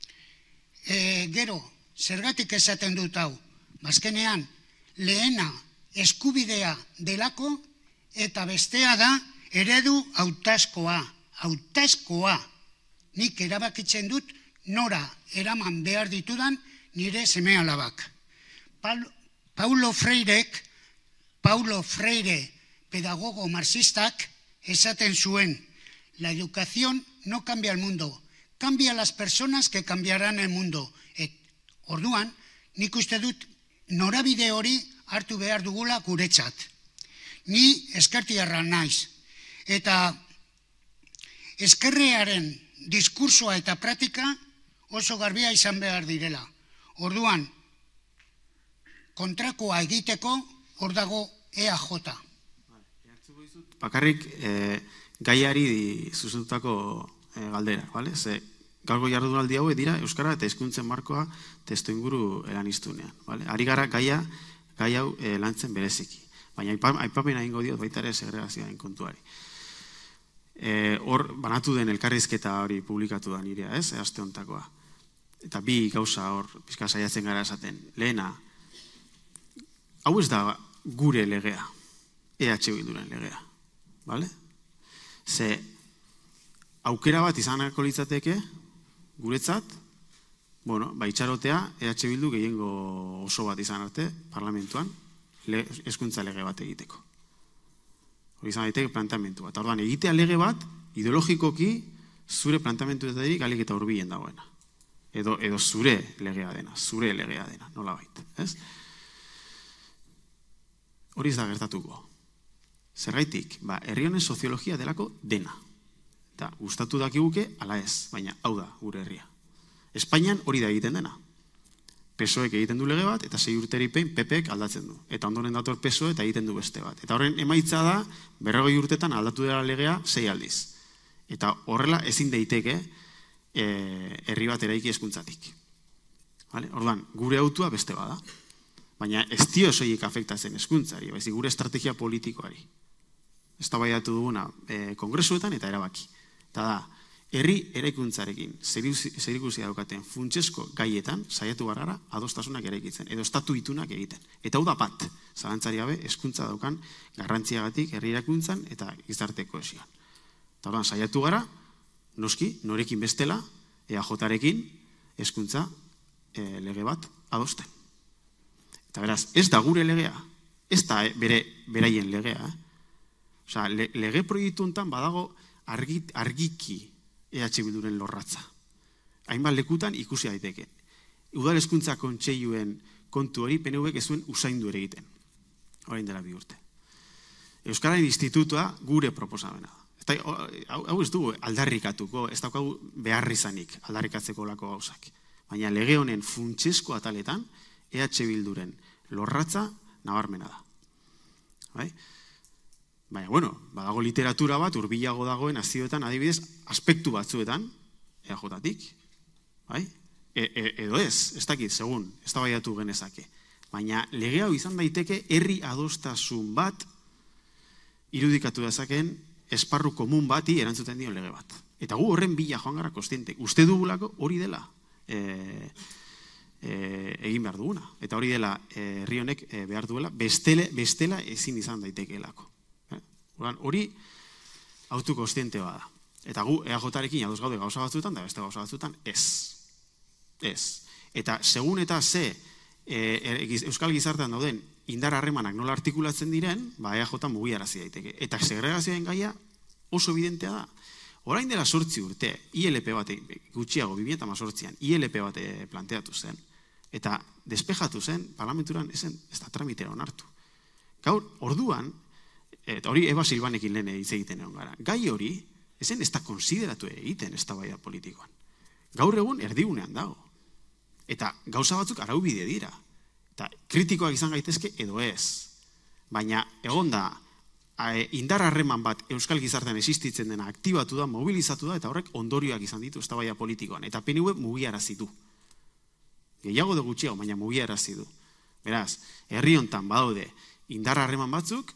E, gero, zergatik esaten dut hau? Bazkenean, lehena eskubidea delako eta bestea da eredu hautazkoa. Hautazkoa. Nik erabakitzen dut nora eraman behar ditudan nire seme alabak. Paulo Freirek, Paulo Freire, pedagogo marxistak, esaten zuen, la educación no cambia el mundo, cambia las personas que cambiarán el mundo. Et, orduan, nik uste dut norabide hori hartu behar dugula guretzat. Ni eskertiarra naiz. Eta eskerrearen diskursoa eta praktika oso garbia izan behar direla. Orduan, kontrakoa egiteko hor dago E A J. Bakarrik e, gaiari zuzendutako e, galdera, bale? Ze gaurko jardunaldi hauek dira euskara eta hizkuntzen markoa testuinguru elaniztunean, bale? Ari gara gaia, gai hau e, lantzen bereziki. Baina aipamena egingo diot baita ere segregazioaren kontuari. E, hor banatu den elkarrizketa hori publikatu da nirea, ez? Aste honetakoa. Eta bi gauza hor pizka saiatzen gara esaten. Lehena, hau ez da gure legea, E H Bilduren legea. Bale? Ze aukera bat izanako litzateke guretzat, bueno, ba itxarotea E H Bildu gehiengo oso bat izan arte parlamentuan hezkuntza lege bat egiteko. Hori izan daiteke planteamendu bat. Orduan, egitea lege bat ideologikoki zure planteamenduetatik alik eta hurbilen dagoena. Edo, edo zure legea dena, zure legea dena, nola baita, ez? Hori ez da gertatuko. Zergaitik, ba, herri honen soziologia delako dena. Eta gustatu dakiguke, ala ez, baina hau da gure herria. Espainian hori da egiten dena. P S O ek egiten du lege bat, eta sei urteri pein P P ek aldatzen du. Eta ondoren dator P S O eta egiten du beste bat. Eta horren emaitza da, berrogei urtetan aldatu dela legea sei aldiz. Eta horrela ezin daiteke herri bat eraiki hezkuntzatik. Orduan, gure autua beste bada. Baina ez dio soilik afektatzen hezkuntzari, baizik gure estrategia politikoari. Eztabaidatu duguna kongresuetan eta erabaki. Eta da, herri eraikuntzarekin zerikusia daukaten funtsezko gaietan saiatu gara adostasunak eraikitzen, edo estatu itunak egiten. Eta hau da bat, zalantzari gabe hezkuntza daukan garrantziagatik herri eraikuntzan eta gizarte kohesioan. Eta orduan saiatu gara, noski, norekin bestela, E A J-rekin hezkuntza lege bat adosten. Eta beraz, ez da gure legea, ez da bere beraien legea. Osea, lege proiektu honetan badago argiki E H Bilduren lorratza. Hainbat lekutan ikusi daiteke. Udal hezkuntza kontseiluen kontu hori P N V ek ez zuen usaindu ere egiten. Orain dela bi urte. Euskararen Institutua gure proposamena da. Hau ez dugu aldarrikatuko, ez daukagu behar izanik aldarrikatzeko lako gauzak. Baina lege honen funtsezko ataletan E H Bilduren lorratza nabarmena da. Baina, bueno, badago literatura bat, hurbilago dagoen azioetan, adibidez, aspektu batzuetan, E A J-tik, edo ez, ez dakit, segun, ez da baiatu genezake. Baina lege hau izan daiteke herri adostasun bat irudikatu dezakeen esparru komun bati erantzuten dio lege bat. Eta gu horren bila joan gara kostiente. Uste dugulako hori dela egin behar duguna. Eta hori dela herri honek behar duela, bestela ezin izan daitekeelako. Hori autu kostiente bada. Eta gu E A J-rekin ados gaude gauza batzuetan, da beste gauza batzuetan ez. Ez. Eta segun eta ze euskal gizartean dauden indar harremanak nola artikulatzen diren, ba E A J mugiarazi daiteke. Eta segregazioaren gaia oso evidentea da. Orain dela sortzi urte, I L P bat, gutxiago, bi mila hemezortzian, I L P bat planteatu zen, eta despejatu zen, parlamenturan ez da tramitera onartu. Gaur, orduan, eta hori Eba Silbanekin lehen hitz egiten egon gara, gai hori, ezen ez da konsideratu egiten eztabaida politikoan. Gaur egun erdigunean dago. Eta gauza batzuk araubide dira. Eta kritikoak izan gaitezke edo ez. Baina egon da, indar harreman bat euskal gizartean existitzen dena aktibatu da, mobilizatu da, eta horrek ondorioak izan ditu eztabaida politikoan. Eta P N V mugiarazi du. Gehiago de gutxiago, baina mugiarazi du. Beraz, herri hontan badaude indar harreman batzuk,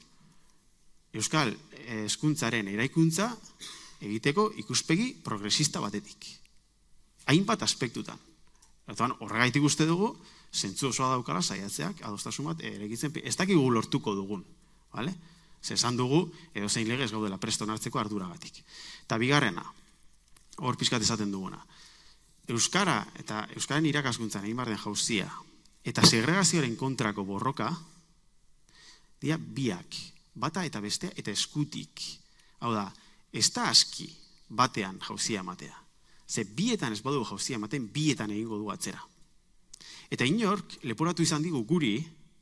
euskal hezkuntzaren eraikuntza egiteko ikuspegi progresista batetik. Hainbat aspektutan. Horregaitik uste dugu, zentzu osoa daukala saiatzeak adostasun bat erekitzen, ez dakigu lortuko dugun. Zesan dugu, edo zein lege ez gaudela preston hartzeko arduragatik. Eta bigarrena, hor pixkat esaten duguna, Euskara eta Euskaren irakaskuntzan egin behar den jauzia, eta segregazioaren kontrako borroka, dira biak, bata eta bestea eta eskutik. Hau da, ez da aski batean jauzia ematea. Ze bietan ez badugu jauzia ematen, bietan egingo du atzera. Eta inork, leporatu izan digu guri,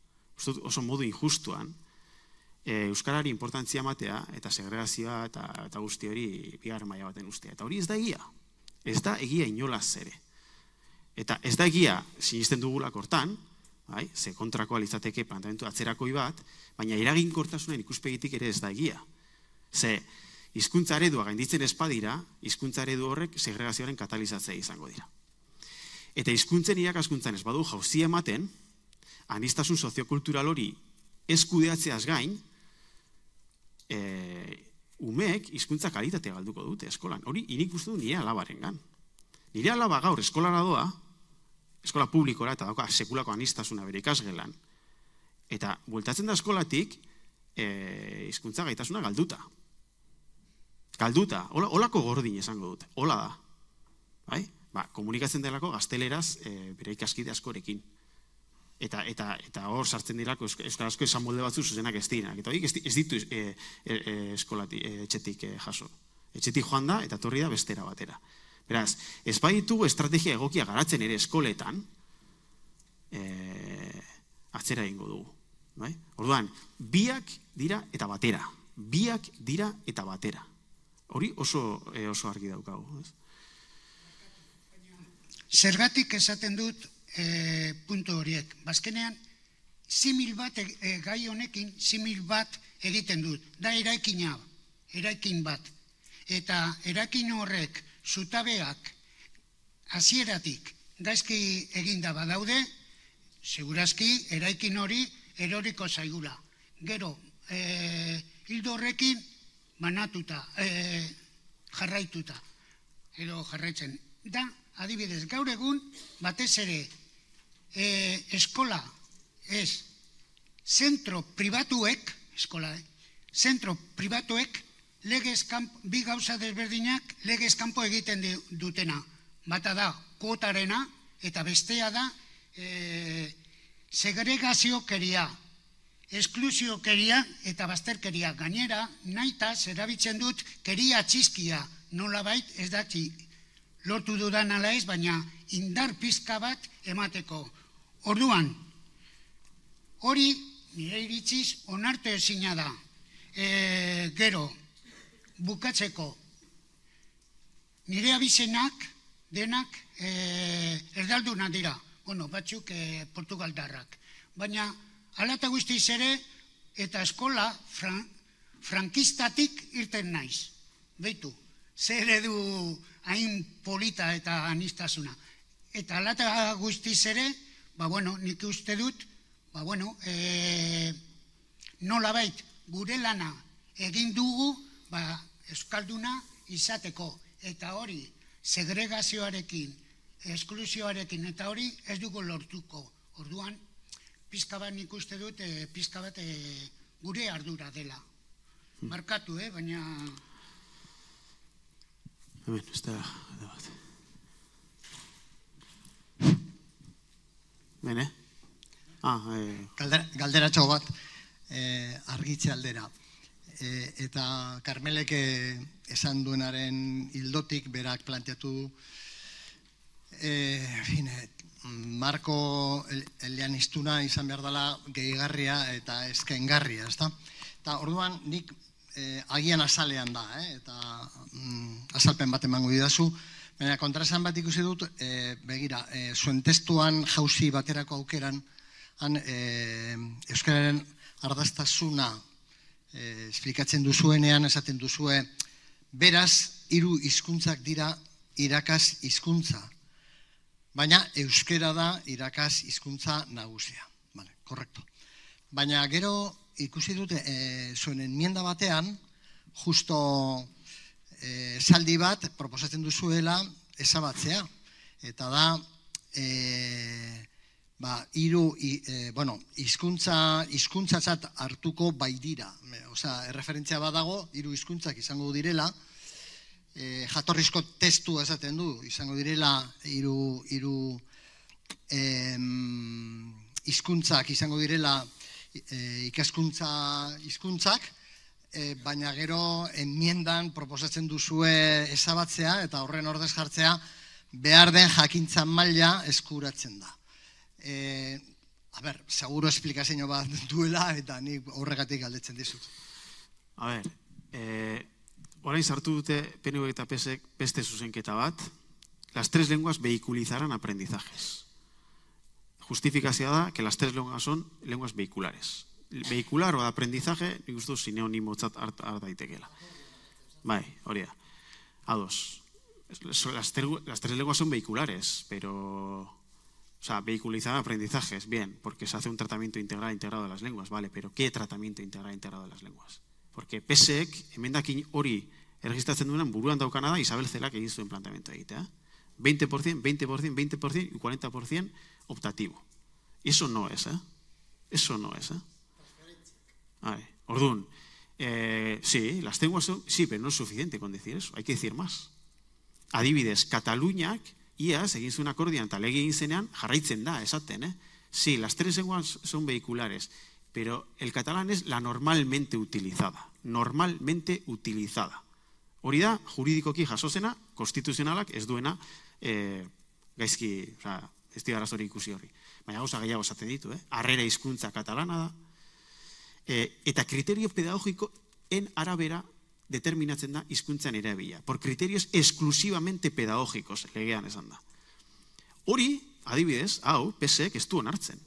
oso modu injustuan, euskarari importantzia ematea, eta segregazioa eta guzti hori bigarren maila baten ustea. Eta hori ez da egia. Ez da egia inolaz ere. Eta ez da egia, sinisten dugulak hortan, ze kontrakoa litzateke planteamendu atzerakoi bat, baina eraginkortasunen ikuspegitik ere ez da egia. Ze, hizkuntza eredua gainditzen espadira, hizkuntza eredu horrek segregazioaren katalizatzea izango dira. Eta hizkuntzen irakaskuntzan ez badu jauzia ematen, aniztasun soziokultural hori eskudeatzeaz gain, umeek hizkuntza kalitatea galduko dute eskolan. Hori inik uste du nire alabaren gan. Nire alaba gaur eskolara doa, eskola publikora eta dauka sekulako aniztasuna bere ikasgelan. Eta bueltatzen da eskolatik hizkuntza gaitasuna galduta. Galduta, holako gordin esango dute, hola da. Komunikatzen delako gazteleraz bere ikaskide askorekin. Eta hor sartzen dirako euskarazko esan molde batzu zuzenak ez direnak. Eta horiek ez ditu etxetik jaso. Etxetik joan da eta torri da bestera batera. Beraz, ez baditugu estrategia egokia garatzen ere eskoletan, atzera egingo dugu. Orduan, biak dira eta batera. Biak dira eta batera. Hori oso oso argi daukagu. Zergatik esaten dut puntu horiek. Bazkenean, simil bat, gai honekin, simil bat egiten dut. Da eraikina, eraikin bat. Eta eraikin horrek zutabeak hasieratik gaizki eginda badaude, segurazki eraikin hori eroriko zaigula. Gero, hildo horrekin banatuta, jarraituta, edo jarraitzen. Da, adibidez, gaur egun, batez ere, eskola, ez, zentro pribatuek, eskola, zentro pribatuek, legez kanpo, bi gauza desberdinak legez kanpo egiten dutena. Bata da, kuotarena, eta bestea da, segregaziokeria, esklusiokeria eta bazterkeria. Gainera, nahitaz erabiltzen dut keria txizkia, nolabait ez daki lortu dudan ala ez, baina indar pizka bat emateko. Orduan, hori nire iritziz onartu ezina da. Gero, bukatzeko, nire abizenak denak erdaldunak dira, bueno, batzuk portugaldarrak. Baina, hala eta guztiz ere, eta eskola frankistatik irten naiz. Beitu, zer edu hain polita eta anistasuna. Eta hala eta guztiz ere, ba bueno, nik uste dut, ba bueno, nolabait gure lana egin dugu, ba euskalduna izateko. Eta hori, segregazioarekin, esklusioarekin, eta hori ez dugu lortuko. Orduan, pizka bat nik uste dut, pizka bat gure ardura dela. Markatu, baina... Hemen, ez da bat. Bene? Galderatxo bat, argitze aldera. Eta Karmelek esan duenaren hildotik berak planteatu marko eleaniztuna izan behar dela gehigarria eta eskaingarria, ezta? Eta orduan nik agian azalean da, eta azalpen bat emango didazu, baina kontraesan bat ikusi dut, begira, zuen testuan jauzi baterako aukeran, euskararen ardaztasuna esplikatzen duzuenean, esaten duzue, beraz, hiru hizkuntzak dira irakas hizkuntza. Baina euskera da irakas hizkuntza nagusia. Vale, korrekto. Baina gero ikusi dute zuen enmienda batean, justo esaldi bat proposatzen duzuela ezabatzea. Eta da, hiru, bueno, hizkuntzatzat hartuko baitira. Osea, erreferentzia badago, hiru hizkuntzak izango direla, jatorrizko testu esaten du, izango direla hiru hizkuntzak izango direla ikaskuntza hizkuntzak, baina gero enmiendan proposatzen duzue ezabatzea eta horren ordez jartzea behar den jakintza maila eskuratzen da. A ber, seguro esplikazio bat duela eta nik horregatik galdetzen dizut. A ber, orain sartu dute P N V eta P S ek beste zuzenketa bat, las tres lenguas vehiculizarán aprendizajes. Justifikazioa da que las tres lenguas son lenguas vehiculares. Vehicular o aprendizaje, nik uste sinonimotzat hart daitekela. Bai, hori da. Ados. Las tres lenguas son vehiculares, pero... O sea, vehiculizar aprendizajes, bien, porque se hace un tratamiento integral integrado de las lenguas, vale, pero ¿qué tratamiento integral integrado de las lenguas? Porque P S ek, emendakin hori erregistratzen duenan buruan daukana da Isabel Zelak egin zuen planteamento egitea. veinte por ciento, veinte por ciento, veinte por ciento y cuarenta por ciento optativo. Y eso no es, ¿eh? Eso no es, ¿eh? Vale, orduan, eh, sí, las lenguas son, sí, pero no es suficiente con decir eso, hay que decir más. Adibidez, Kataluniak, iaz, egin zuen akordian eta lege egin zenean, jarraitzen da, esaten, eh? Sí, las tres lenguas son vehiculares, pero el catalán es la normalmente utilizada. Normalmente utilizada. Hori da, juridikoki jasozena, konstituzionalak ez duena gaizki, ez dira arazori ikusi horri. Baina gauza gehiago esaten ditu, harrera hizkuntza katalana da. Eta kriterio pedagogikoen arabera determinatzen da hizkuntzan erabila, por criterios exclusivamente pedagógicos, legean esan da. Hori, adibidez, hau, P S ek ez du onartzen.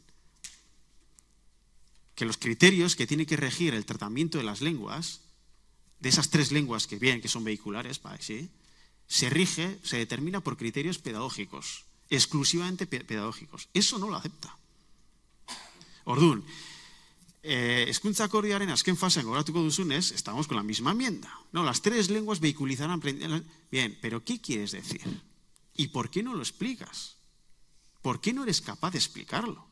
Que los criterios que tiene que regir el tratamiento de las lenguas, de esas tres lenguas que bien, que son vehiculares, ¿sí? Se rige, se determina por criterios pedagógicos, exclusivamente pedagógicos. Eso no lo acepta. Orduan, eh, hezkuntza akordioaren azken fasean gogoratuko duzunez, estamos con la misma enmienda. No, las tres lenguas vehiculizarán. Bien, pero ¿qué quieres decir? ¿Y por qué no lo explicas? ¿Por qué no eres capaz de explicarlo?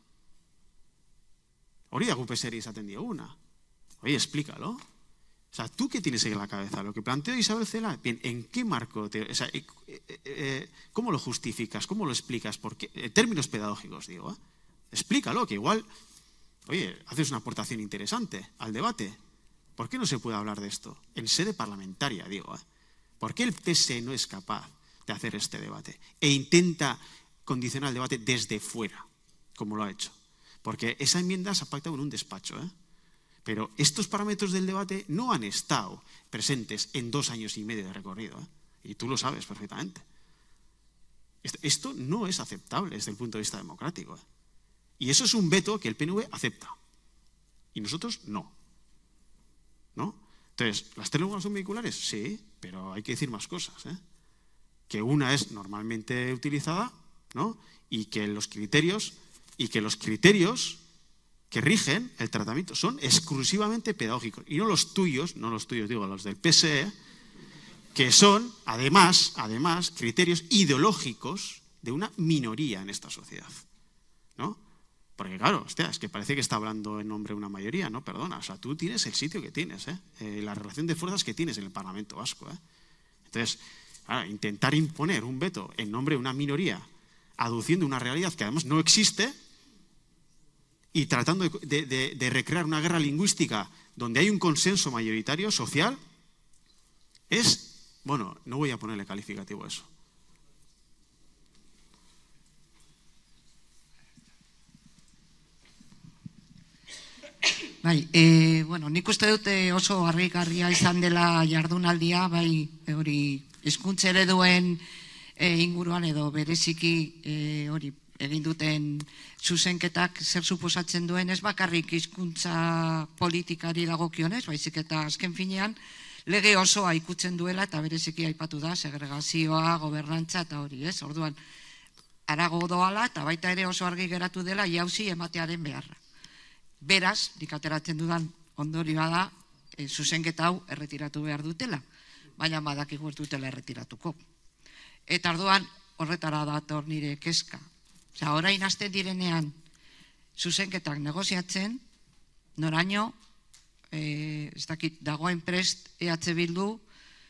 Hori da gu P S eri esaten dioguna. Oye, explícalo. O sea, ¿tú qué tienes en la cabeza? Lo que planteó Isabel Cela, bien, ¿en qué marco? Te, o sea, eh, eh, eh, ¿cómo lo justificas? ¿Cómo lo explicas? ¿Por qué? En términos pedagógicos, digo. ¿eh? Explícalo, que igual, oye, haces una aportación interesante al debate. ¿Por qué no se puede hablar de esto? En sede parlamentaria, digo. ¿eh? ¿Por qué el P S E no es capaz de hacer este debate? E intenta condicionar el debate desde fuera, como lo ha hecho. Porque esa enmienda se ha pactado en un despacho, ¿eh? Pero estos parámetros del debate no han estado presentes en dos años y medio de recorrido, ¿eh? Y tú lo sabes perfectamente. Esto no es aceptable desde el punto de vista democrático, ¿eh? Y eso es un veto que el P N V acepta. Y nosotros no. ¿No? Entonces, ¿las tres lenguas son vehiculares? Sí, pero hay que decir más cosas, ¿eh? Que una es normalmente utilizada, ¿no? Y que los criterios... y que los criterios que rigen el tratamiento son exclusivamente pedagógicos, y no los tuyos, no los tuyos, digo, los del P S E, que son, además, además, criterios ideológicos de una minoría en esta sociedad, ¿no? Porque claro, hostia, es que parece que está hablando en nombre de una mayoría, ¿no? Perdona, o sea, tú tienes el sitio que tienes, ¿eh? Eh, la relación de fuerzas que tienes en el Parlamento Vasco, ¿eh? Entonces, claro, intentar imponer un veto en nombre de una minoría, aduciendo una realidad que además no existe, y tratando de, de, de recrear una guerra lingüística donde hay un consenso mayoritario social, es, bueno, no voy a ponerle calificativo a eso. Bai, e, bueno, nik uste dute oso harrigarria izan dela jardunaldia, bai, hori hizkuntza ereduen e, inguruan edo bereziki e, hori egin duten zuzenketak zer suposatzen duen, ez bakarrik hizkuntza politikari dagokionez, baizik eta azken finean lege osoa ikutzen duela eta bereziki aipatu da segregazioa, gobernantza eta hori, ez? Orduan, harago doala eta baita ere oso argi geratu dela jauzi ematearen beharra. Beraz, nik ateratzen dudan ondorioa da, e, zuzenketa hau erretiratu behar dutela, baina badakigu ez dutela erretiratuko. Eta orduan, horretara dator nire kezka. Osea, orain hasten direnean zuzenketak negoziatzen, noraino, e, ez dakit, dagoen prest E H Bildu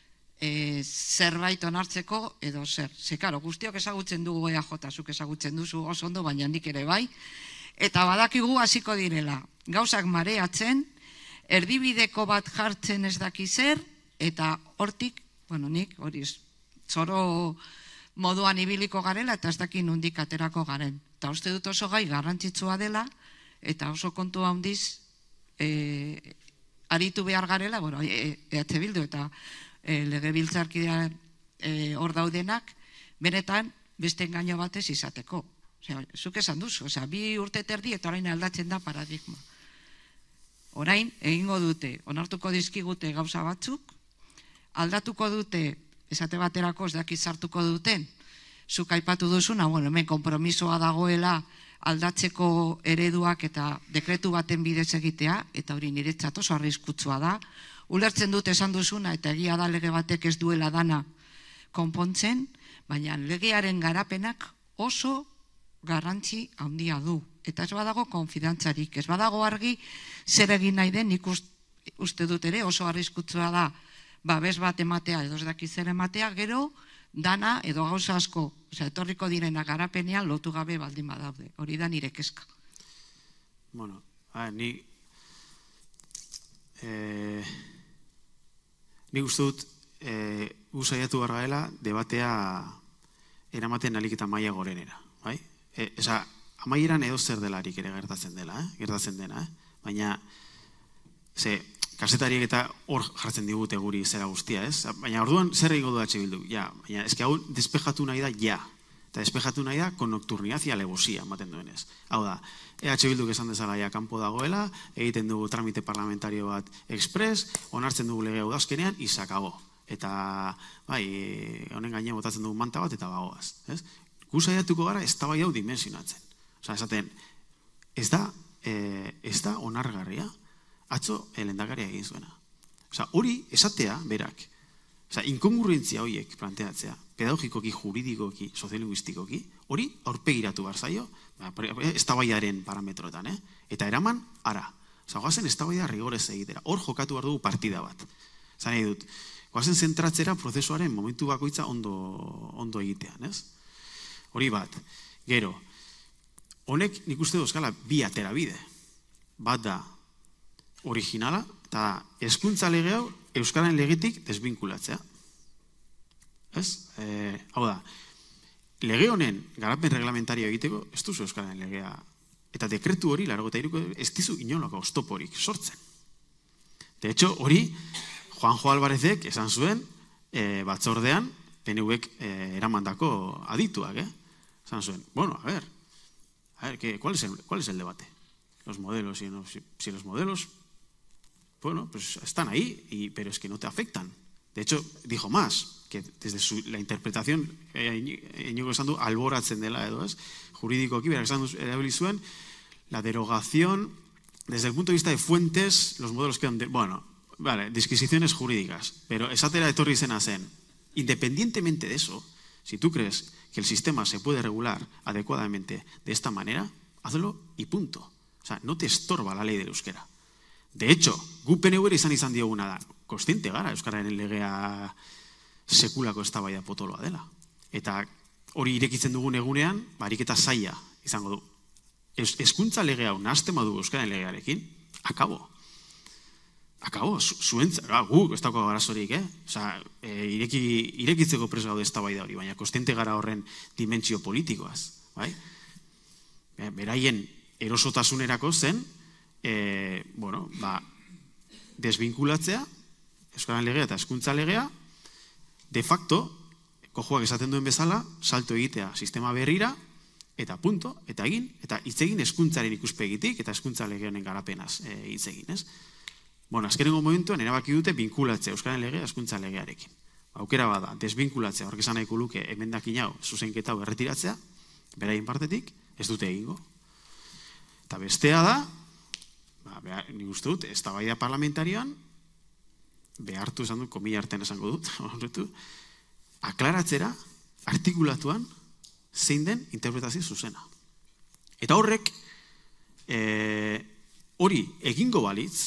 e, zerbait onartzeko edo zer. Ze, karo, guztiok ezagutzen dugu E A J, zuk ezagutzen duzu oso ondo, baina nik ere bai. Eta badakigu hasiko direla, gauzak mareatzen, erdibideko bat jartzen ez daki zer, eta hortik, bueno, nik, hori, zoro moduan ibiliko garela, eta ez daki nondik aterako garen. Eta uste dut oso gai garrantzitsua dela, eta oso kontu handiz e, aritu behar garela, bueno, E H Bildu eta e, legebiltzarkidean e, hor daudenak, benetan beste engaino batez izateko. Osea, zuk esan duzu, osea, bi urte terdi eta orain aldatzen da paradigma. Orain, egingo dute, onartuko dizkigute gauza batzuk, aldatuko dute, esate baterako ez dakit sartuko duten, zuk aipatu duzuna, bueno, hemen konpromisoa dagoela aldatzeko ereduak eta dekretu baten bidez egitea, eta hori niretzat oso arriskutsua da, ulertzen dut esan duzuna, eta egia da lege batek ez duela dana konpontzen, baina legearen garapenak oso garrantzi handia du. Eta ez badago konfidantzarik, ez badago argi zer egin nahi den, nik uste dut ere oso arriskutsua da babes bat ematea edo ez daki zer ematea, gero dana edo gauza asko, osea, etorriko direna garapenean lotu gabe baldin badaude. Hori da nire kezka. Bueno, a, ni eh, ni uste dut eh, usaiatu gargaela debatea eramaten alik eta maila gorenera, bai? E, esa, amaieran edo zer delarik ere gertatzen dela, eh? gertatzen dena, eh? Baina, ze, kazetariek eta hor jartzen digute guri zera guztia, ez? Baina orduan zer egingo du H Bildu? Ja, baina eske hau despejatu nahi da ja. Eta despejatu nahi da con nocturnidad y alevosía, ematen duenez. Hau da, E H Bilduk esan dezala ja kanpo dagoela, egiten dugu tramite parlamentario bat express, onartzen dugu lege udazkenean, izakabo. Eta, bai, honen gaine botatzen dugu manta bat, eta bagoaz. Gu saiatuko gara, ez da bai hau dimensionatzen. Osa, esaten, ez da, ez da onargarria, atzo lehendakaria egin zuena. Osa, hori esatea, berak, osa, inkongruentzia horiek planteatzea, pedagogikoki, juridikoki, soziolinguistikoki, hori aurpegiratu behar zaio, eztabaiaren parametroetan, eh? Eta eraman, ara. Osa, goazen eztabaida rigorez egitera. Hor jokatu behar dugu partida bat. Zan nahi dut, goazen zentratzera prozesuaren momentu bakoitza ondo, ondo egitean, ez? Hori bat. Gero, honek nik uste duzkala bi atera bide. Bat da originala, eta hezkuntza lege hau Euskararen legetik desbinkulatzea. Ez? E, hau da, lege honen garapen reglamentario egiteko, ez duzu Euskararen legea, eta dekretu hori, laurogeita hiruko, ez dizu inolako oztoporik sortzen. De hecho, hori, Juanjo Alvarezek esan zuen e, batzordean, P N Vek e, eramandako adituak, eh? Esan zuen, bueno, a ver, a ver, ¿qué, cuál, es el, ¿cuál es el debate? Los modelos, si, no, si, si los modelos, bueno, pues están ahí, y, pero es que no te afectan. De hecho, dijo más, que desde su, la interpretación, Iñigo esan du, alboratzen dela edo, ez? Juridikoki, berak esan du, erabili zuen, la derogación, desde el punto de vista de fuentes, los modelos quedan, de, bueno, vale, disquisiciones jurídicas, pero esatera etorri zena zen. Independientemente de eso, si tú crees que el sistema se puede regular adecuadamente de esta manera, hazlo y punto. O sea, no te estorba la ley del euskera. De hecho, gu P N V izan izan dioguna da, kontziente gara Euskararen legea sekulako eztabaida potoloa dela. Eta hori irekitzen dugun egunean, ariketa zaila izango du. Hezkuntza lege hau nahazten badu Euskararen legearekin, akabo. Akabo, zuentzat, gu, ez dago garazorik, eh? Osa, ireki, irekitzeko preso gaude eztabaida hori, baina kontziente gara horren dimentsio politikoaz, bai? Beraien erosotasunerako zen, E, bueno, ba, desbinkulatzea, Euskararen legea eta hezkuntza legea, de facto, kojoak esaten duen bezala, salto egitea sistema berrira, eta punto, eta egin, eta hitz egin hezkuntzaren ikuspegitik, eta hezkuntza lege honen garapenaz e, hitz egin, ez? Bueno, azkenengo momentuan erabaki dute binkulatzea Euskararen legea hezkuntza legearekin. Aukera bada, desbinkulatzea, horrek esan nahiko luke emendakin hau, zuzenketa hau erretiratzea, beraien partetik, ez dute egingo. Eta bestea da, ba, nik uste dut, eztabaida parlamentarioan, behartu esan dut, komila artean esango dut, horretu, aklaratzera, artikulatuan, zein den interpretazio zuzena. Eta horrek, e, hori egingo balitz,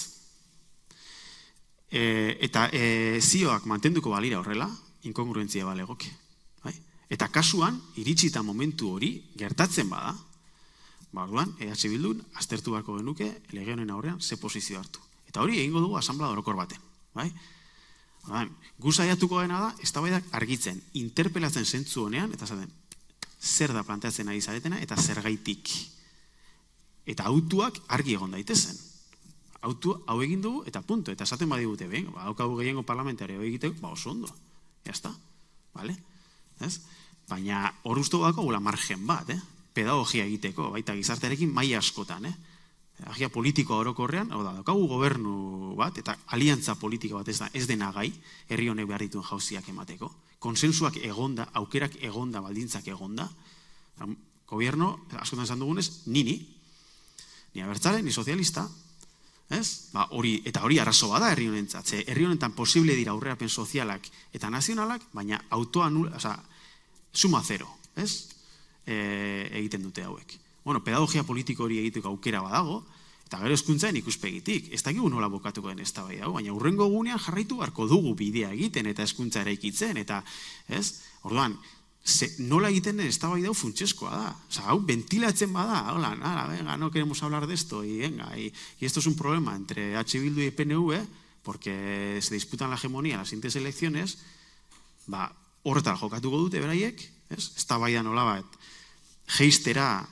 e, eta e, zioak mantenduko balira horrela, inkongruentzia balegoke. Bai? Eta kasuan, iritsita momentu hori, gertatzen bada, ba, orduan, E H Bildun, aztertu beharko genuke, lege honen aurrean, ze posizio hartu. Eta hori egingo dugu asanblada orokor baten. Bai? Orduan, gu saiatuko dena da, eztabaidak argitzen, interpelatzen zentzu honean, eta zaten, zer da planteatzen ari zaretena, eta zergaitik. Eta autuak argi egon daitezen. Autu hau egin dugu, eta punto. Eta esaten badigute, ben, ba, daukagu gehiengo parlamentario egiteko, ba, oso ondo. Ya está. Vale? Ez? Baina, hor uste dago gula margen bat, eh? Pedagogia egiteko, baita gizartearekin maila askotan, eh? Pedagogia politikoa orokorrean, hau da, daukagu gobernu bat, eta aliantza politika bat ez, da, ez dena gai, herri honek behar dituen jauziak emateko. Konsensuak egonda, aukerak egonda, baldintzak egonda. Gobierno, askotan esan dugunez, nini, ni abertzale, ni sozialista, ez? Ba, hori, eta hori arazo bada herri honentzat, ze herri honetan posible dira aurrerapen sozialak eta nazionalak, baina autoa nula, oza, suma zero, ez? E, egiten dute hauek. Bueno, pedagogia politiko hori egiteko aukera badago, eta gero hezkuntzaren ikuspegitik. Ez dakigu nola bokatuko den eztabaida hau, baina hurrengo gunean jarraitu beharko dugu bidea egiten eta hezkuntza eraikitzen, eta, ez? Orduan, ze, nola egiten den eztabaida hau funtsezkoa da. Osa, hau ventilatzen bada, hola, nara, venga, no queremos hablar de esto, y venga, y, y esto es un problema entre H Bildu y P N V, porque se disputan la hegemonía en las siguientes elecciones, ba, horretara jokatuko dute beraiek, ez? Eztabaida nolabait geistera,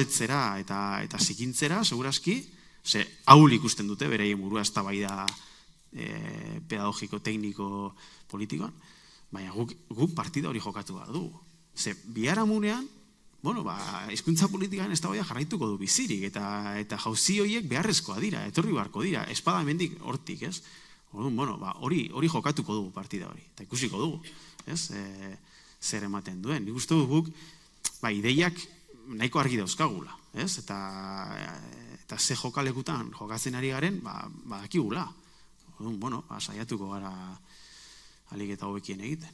estaltzera eta eta zikintzera, segurazki, ze haul ikusten dute, beraien burua eztabaida e, pedagogiko, tekniko, politikoan, baina guk, guk partida hori jokatu behar dugu. Ze, biharamunean, bueno, ba, hizkuntza politikan ez da jarraituko du bizirik, eta, eta jauzi horiek beharrezkoa dira, etorri beharko dira, espada mendik hortik, ez? Orduan, bueno, ba, hori, hori jokatuko dugu partida hori, eta ikusiko dugu, ez? E, zer ematen duen. Nik uste guk, ba, ideiak nahiko argi dauzkagula, ez? Eta, eta ze jokalekutan jokatzen ari garen, ba, badakigula. Orduan, bueno, ba, saiatuko gara alik eta hobekien egiten.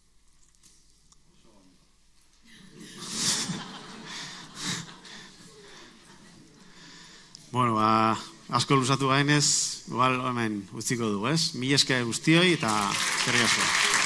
Bueno, ba, asko luzatu gainez, igual hemen utziko dugu, ez? Mila esker guztioi eta eskerrik asko.